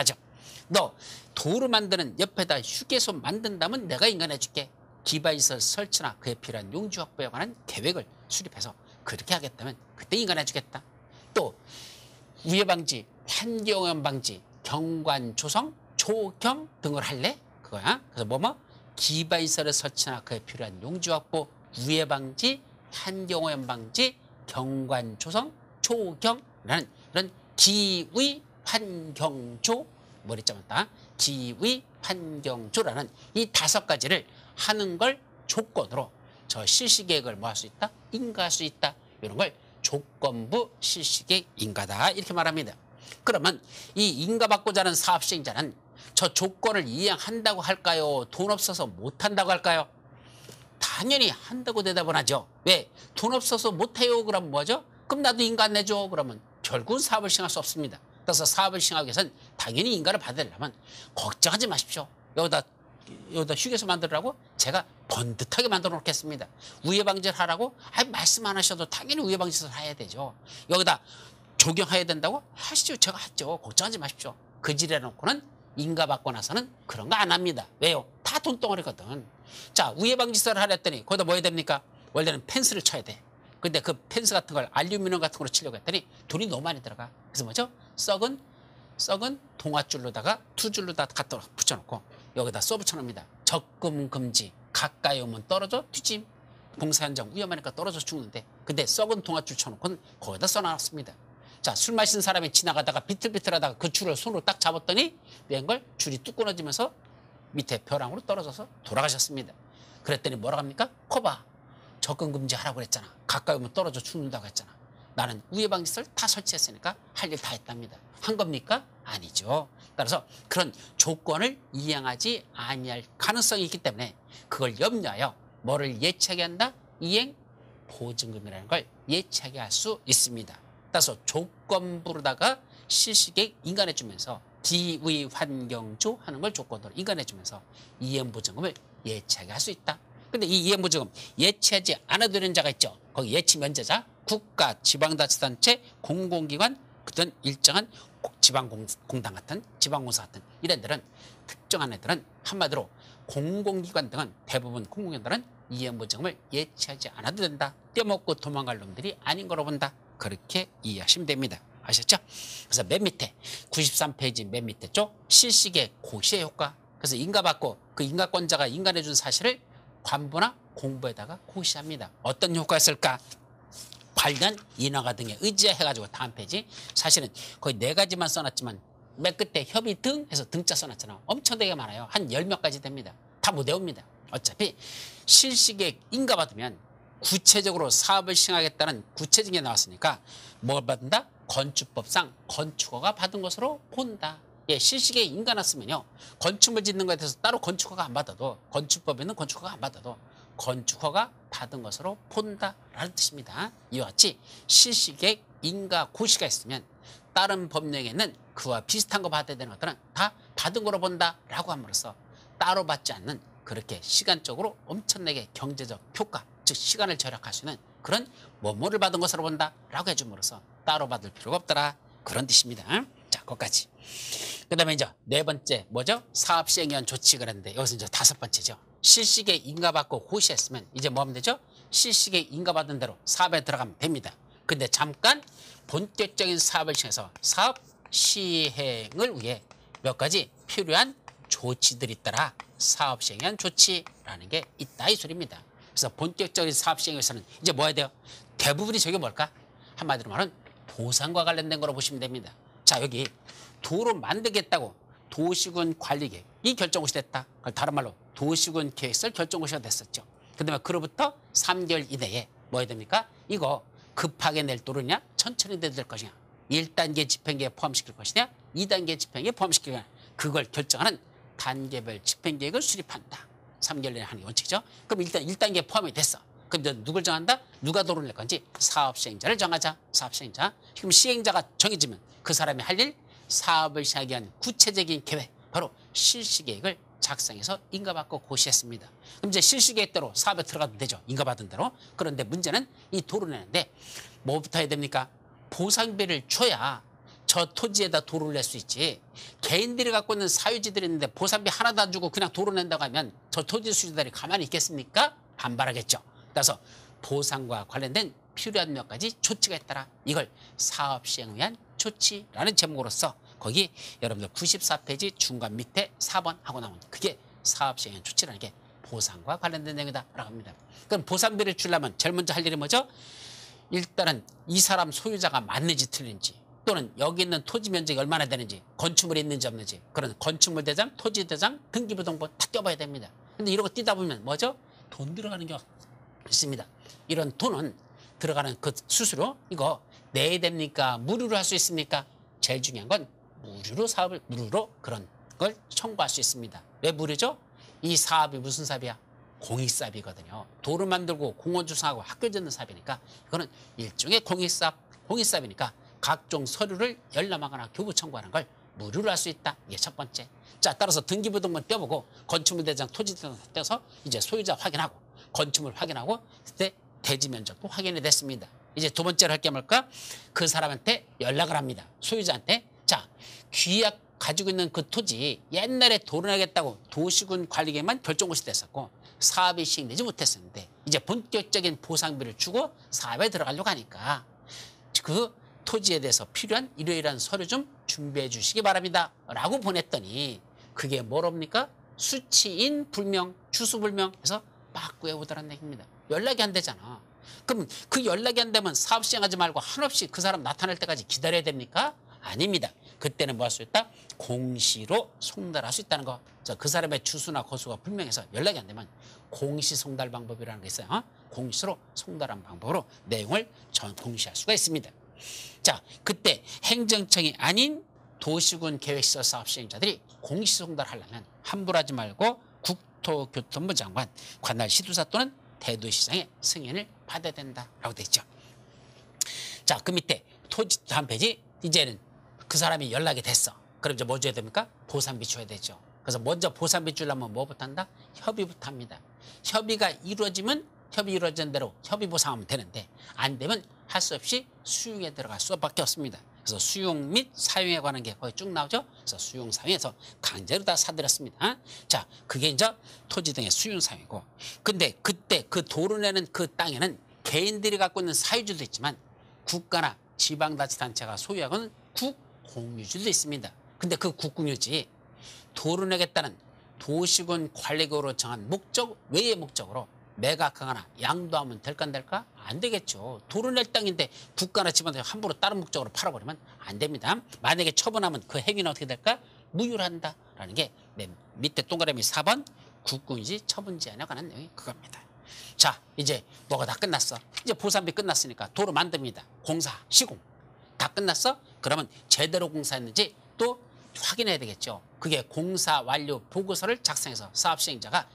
너 도로 만드는 옆에다 휴게소 만든다면 내가 인간해줄게. 기반시설 설치나 그에 필요한 용지 확보에 관한 계획을 수립해서 그렇게 하겠다면 그때 인간해주겠다. 또 우회 방지, 환경오염 방지, 경관 조성, 조경 등을 할래? 그거야. 그래서 기반시설을 설치나 그에 필요한 용지 확보, 우회 방지, 환경오염 방지, 경관 조성, 조경이라는 이런 기의 환경조 머리자마다 기의 환경조라는 이 5가지를 하는 걸 조건으로 저 실시계획을 뭐 할 수 있다? 인가할 수 있다. 이런 걸 조건부 실시계획 인가다. 이렇게 말합니다. 그러면 이 인가받고자 하는 사업 시행자는 저 조건을 이행한다고 할까요? 돈 없어서 못한다고 할까요? 당연히 한다고 대답을 하죠. 왜? 돈 없어서 못해요. 그러면 뭐죠? 그럼 나도 인가 안 내줘. 그러면 결국은 사업을 시행할 수 없습니다. 그래서 사업을 시행하기 위해서는 당연히 인가를 받으려면 걱정하지 마십시오. 여기다 휴게소 만들라고 제가 번듯하게 만들어 놓겠습니다. 우회 방지를 하라고? 말씀 안 하셔도 당연히 우회 방지를 해야 되죠. 여기다 조경해야 된다고? 하시죠. 제가 하죠. 걱정하지 마십시오. 그 지랄 놓고는 인가 받고 나서는 그런 거 안 합니다. 왜요? 다 돈덩어리거든. 자, 우회 방지설을 하랬더니 거기다 뭐 해야 됩니까? 원래는 펜스를 쳐야 돼. 근데 그 펜스 같은 걸 알루미늄 같은 걸로 치려고 했더니 돈이 너무 많이 들어가. 그래서 뭐죠? 썩은 동아줄로다가 2줄로다 갖다 붙여놓고 여기다 써붙여놓습니다. 접근 금지, 가까이 오면 떨어져 뒤짐. 공사 현장 위험하니까 떨어져 죽는데 근데 썩은 동아줄 쳐놓고는 거기다 써놨습니다. 자, 술 마신 사람이 지나가다가 비틀비틀하다가 그 줄을 손으로 딱 잡았더니 웬걸 줄이 뚝 끊어지면서 밑에 벼랑으로 떨어져서 돌아가셨습니다. 그랬더니 뭐라고 합니까? 거봐, 접근 금지하라고 그랬잖아. 가까이 오면 떨어져 죽는다고 했잖아. 나는 우회 방지설 다 설치했으니까 할 일 다 했답니다. 한 겁니까? 아니죠. 따라서 그런 조건을 이행하지 아니할 가능성이 있기 때문에 그걸 염려하여 뭐를 예치하게 한다? 이행 보증금이라는 걸 예치하게 할 수 있습니다. 따라서 조건부로다가 실시계획 인간해주면서 기의 환경조 하는 걸 조건으로 인간해주면서 이행보증금을 예치하게 할 수 있다. 근데 이 이행보증금 예치하지 않아도 되는 자가 있죠. 거기 예치 면제자, 국가, 지방자치단체, 공공기관, 그런 일정한 지방공단 같은 지방공사 같은 이런 데는 특정한 애들은 한마디로 공공기관 등은 대부분 공공기관들은 이행보증금을 예치하지 않아도 된다. 떼먹고 도망갈 놈들이 아닌 거로 본다. 그렇게 이해하시면 됩니다. 아셨죠? 그래서 맨 밑에 93페이지 맨 밑에 쪽 실시계획 고시의 효과. 그래서 인가받고 그 인가권자가 인간해준 사실을 관부나 공부에다가 고시합니다. 어떤 효과가 있을까? 관련 인허가 등에 의지해가지고 다음 페이지 사실은 거의 4가지만 써놨지만 맨 끝에 협의 등 해서 등자 써놨잖아. 엄청 되게 많아요. 한 10몇 가지 됩니다. 다 못 외웁니다. 어차피 실시계획 인가받으면 구체적으로 사업을 시행하겠다는 구체적인 게 나왔으니까 뭘 받는다? 건축법상 건축허가 받은 것으로 본다. 예, 실시계획 인가 났으면요. 건축물 짓는 것에 대해서 따로 건축허가 안 받아도 건축법에는 건축허가 안 받아도 건축허가 받은 것으로 본다라는 뜻입니다. 이와 같이 실시계획 인가 고시가 있으면 다른 법령에는 그와 비슷한 거 받아야 되는 것들은 다 받은 거로 본다라고 함으로써 따로 받지 않는 그렇게 시간적으로 엄청나게 경제적 효과, 즉 시간을 절약할 수 있는 그런 뭐뭐를 받은 것으로 본다라고 해줌으로써 따로 받을 필요가 없더라. 그런 뜻입니다. 자, 거기까지. 그 다음에 이제 4번째 뭐죠? 사업 시행위원 조치 그랬는데 여기서 이제 5번째죠. 실시계획 인가받고 고시했으면 이제 뭐 하면 되죠? 실시계획 인가받은 대로 사업에 들어가면 됩니다. 근데 잠깐 본격적인 사업을 시행해서 사업 시행을 위해 몇 가지 필요한 조치들이 있더라. 사업 시행위원 조치라는 게 있다 이 소리입니다. 그래서 본격적인 사업 시행에서는 이제 뭐 해야 돼요? 대부분이 저게 뭘까? 한마디로 말하면 보상과 관련된 거로 보시면 됩니다. 자, 여기 도로 만들겠다고 도시군 관리계획 이 결정고시 됐다. 다른 말로 도시군 계획설 결정고시가 됐었죠. 그 다음에 그로부터 3개월 이내에 뭐 해야 됩니까? 이거 급하게 낼 도로냐 천천히 내도 될 것이냐 1단계 집행계획에 포함시킬 것이냐 2단계 집행계획에 포함시킬 것이냐 그걸 결정하는 단계별 집행계획을 수립한다. 3개월 내에 하는 게 원칙이죠. 그럼 일단 1단계에 포함이 됐어. 그럼 누굴 정한다? 누가 도로를 낼 건지 사업 시행자를 정하자. 사업 시행자. 그럼 시행자가 정해지면 그 사람이 할 일 사업을 시행하기 위한 구체적인 계획 바로 실시계획을 작성해서 인가받고 고시했습니다. 그럼 이제 실시계획대로 사업에 들어가도 되죠. 인가받은 대로. 그런데 문제는 이 도로 내는데 뭐부터 해야 됩니까? 보상비를 줘야 저 토지에다 도로를 낼 수 있지. 개인들이 갖고 있는 사유지들이 있는데 보상비 하나도 안 주고 그냥 도로 낸다고 하면 저 토지 수요자들이 가만히 있겠습니까? 반발하겠죠. 따라서 보상과 관련된 필요한 몇 가지 조치가 있더라. 이걸 사업 시행을 위한 조치라는 제목으로서 거기 여러분들 94페이지 중간 밑에 4번 하고 나온 그게 사업 시행 위한 조치라는 게 보상과 관련된 내용이다 라고 합니다. 그럼 보상비를 주려면 제일 먼저 할 일이 뭐죠? 일단은 이 사람 소유자가 맞는지 틀린지 또는 여기 있는 토지 면적이 얼마나 되는지 건축물이 있는지 없는지 그런 건축물 대장, 토지 대장, 등기부등본 다 떼어봐야 됩니다. 근데 이런 거 떼다 보면 뭐죠? 돈 들어가는 게 있습니다. 이런 돈은 들어가는 그 수수료 이거 내야 됩니까? 무료로 할 수 있습니까? 제일 중요한 건 무료로 사업을 무료로 그런 걸 청구할 수 있습니다. 왜 무료죠? 이 사업이 무슨 사업이야? 공익사업이거든요. 도로 만들고 공원 조성하고 학교 짓는 사업이니까 이거는 일종의 공익사업, 공익사업이니까 각종 서류를 열람하거나 교부 청구하는 걸 무료로 할 수 있다. 이게 첫 번째. 자, 따라서 등기부등본 떼어보고 건축물 대장, 토지 대장 떼서 이제 소유자 확인하고 건축물 확인하고 그때 대지 면적도 확인이 됐습니다. 이제 두 번째로 할 게 뭘까? 그 사람한테 연락을 합니다. 소유자한테. 자, 규약 가지고 있는 그 토지 옛날에 도로 내겠다고 도시군 관리계획만 결정고시 됐었고 사업이 시행되지 못했었는데 이제 본격적인 보상비를 주고 사업에 들어가려고 하니까 그 토지에 대해서 필요한 이러이러한 서류 좀 준비해 주시기 바랍니다 라고 보냈더니 그게 뭐랍니까? 수치인 불명, 주소불명 해서 막 구해오더라는 얘기입니다. 연락이 안 되잖아. 그럼 그 연락이 안 되면 사업 시행하지 말고 한없이 그 사람 나타날 때까지 기다려야 됩니까? 아닙니다. 그때는 뭐 할 수 있다? 공시로 송달할 수 있다는 거. 그 사람의 주소나 거수가 불명해서 연락이 안 되면 공시 송달 방법이라는 게 있어요. 공시로 송달한 방법으로 내용을 공시할 수가 있습니다. 자, 그때 행정청이 아닌 도시군 계획시설 사업 시행자들이 공시 송달하려면 함부로 하지 말고 국토교통부 장관, 관할 시도사 또는 대도시장의 승인을 받아야 된다라고 돼 있죠. 자, 그 밑에 토지 다음 페이지 이제는 그 사람이 연락이 됐어. 그럼 이제 뭐 줘야 됩니까? 보상비 줘야 되죠. 그래서 먼저 보상비 주려면 뭐부터 한다? 협의부터 합니다. 협의가 이루어지면 협의 이루어진 대로 협의 보상하면 되는데 안 되면 할 수 없이 수용에 들어갈 수밖에 없습니다. 그래서 수용 및 사용에 관한 게 거의 쭉 나오죠. 그래서 수용 사용에서 강제로 다 사들였습니다. 자, 그게 이제 토지 등의 수용 사용이고, 근데 그때 그 도로 내는 그 땅에는 개인들이 갖고 있는 사유지도 있지만 국가나 지방자치단체가 소유하고 있는 국공유지도 있습니다. 근데 그 국공유지 도로 내겠다는 도시군 관리계획으로 정한 목적 외의 목적으로 매각하거나 양도하면 될까 안 될까? 안 되겠죠. 도로 낼 땅인데 국가나 지방자치가 함부로 다른 목적으로 팔아버리면 안 됩니다. 만약에 처분하면 그 행위는 어떻게 될까? 무효한다라는 게 맨 밑에 동그라미 4번 국공유지 처분 제한에 관한 내용이 그겁니다. 자, 이제 뭐가 다 끝났어. 이제 보상비 끝났으니까 도로 만듭니다. 공사, 시공 다 끝났어? 그러면 제대로 공사했는지 또 확인해야 되겠죠. 그게 공사 완료 보고서를 작성해서 사업 시행자가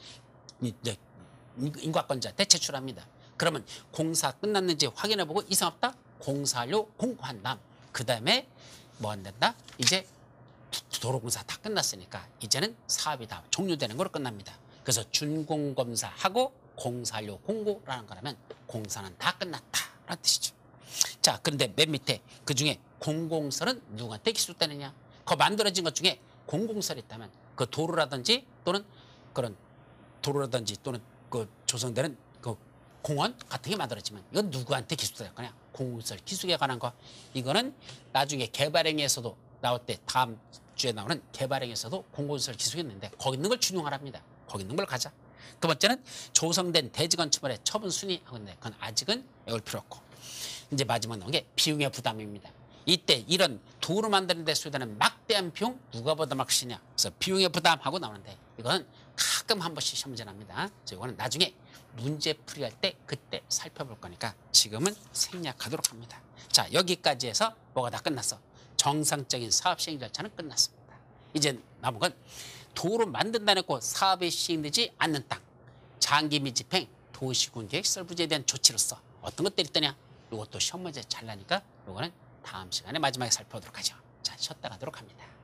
인과권자한테 제출합니다. 그러면 공사 끝났는지 확인해보고 이상 없다? 공사 완료 공고한 다음 그 다음에 뭐 안 된다? 이제 도로공사 다 끝났으니까 이제는 사업이 다 종료되는 걸로 끝납니다. 그래서 준공검사하고 공사 완료 공고라는 거라면 공사는 다 끝났다라는 뜻이죠. 자, 그런데 맨 밑에 그 중에 공공설은 누구한테 기술되느냐? 그 만들어진 것 중에 공공설이 있다면 그 도로라든지 또는 그런 도로라든지 또는 그 조성되는 그 공원 같은 게 만들어지면 이건 누구한테 기술될 거냐? 공공설 기술에 관한 거. 이거는 나중에 개발행위에서도 나올 때 다음 주에 나오는 개발행위에서도 공공설 기술이 있는데 거기 있는 걸 준용하랍니다. 거기 있는 걸 가자. 두 번째는 조성된 대지 건축물의 처분 순위 하고 있는데 그건 아직은 외울 필요 없고 이제 마지막 나온 게 비용의 부담입니다. 이때 이런 도로 만드는 데 소요되는 막대한 비용 누가 보다 크시냐? 그래서 비용의 부담하고 나오는데 이거는 가끔 한 번씩 시험 문제 납니다. 그래서 이거는 나중에 문제 풀이할 때 그때 살펴볼 거니까 지금은 생략하도록 합니다. 자, 여기까지 해서 뭐가 다 끝났어. 정상적인 사업 시행 절차는 끝났습니다. 이제 남은 건 도로 만든다는 거 사업이 시행되지 않는 땅, 장기 및 집행, 도시군 계획 설부지에 대한 조치로서 어떤 것들이 있더냐? 이것도 시험 문제 잘 나니까 이거는 다음 시간에 마지막에 살펴보도록 하죠. 자, 쉬었다 가도록 합니다.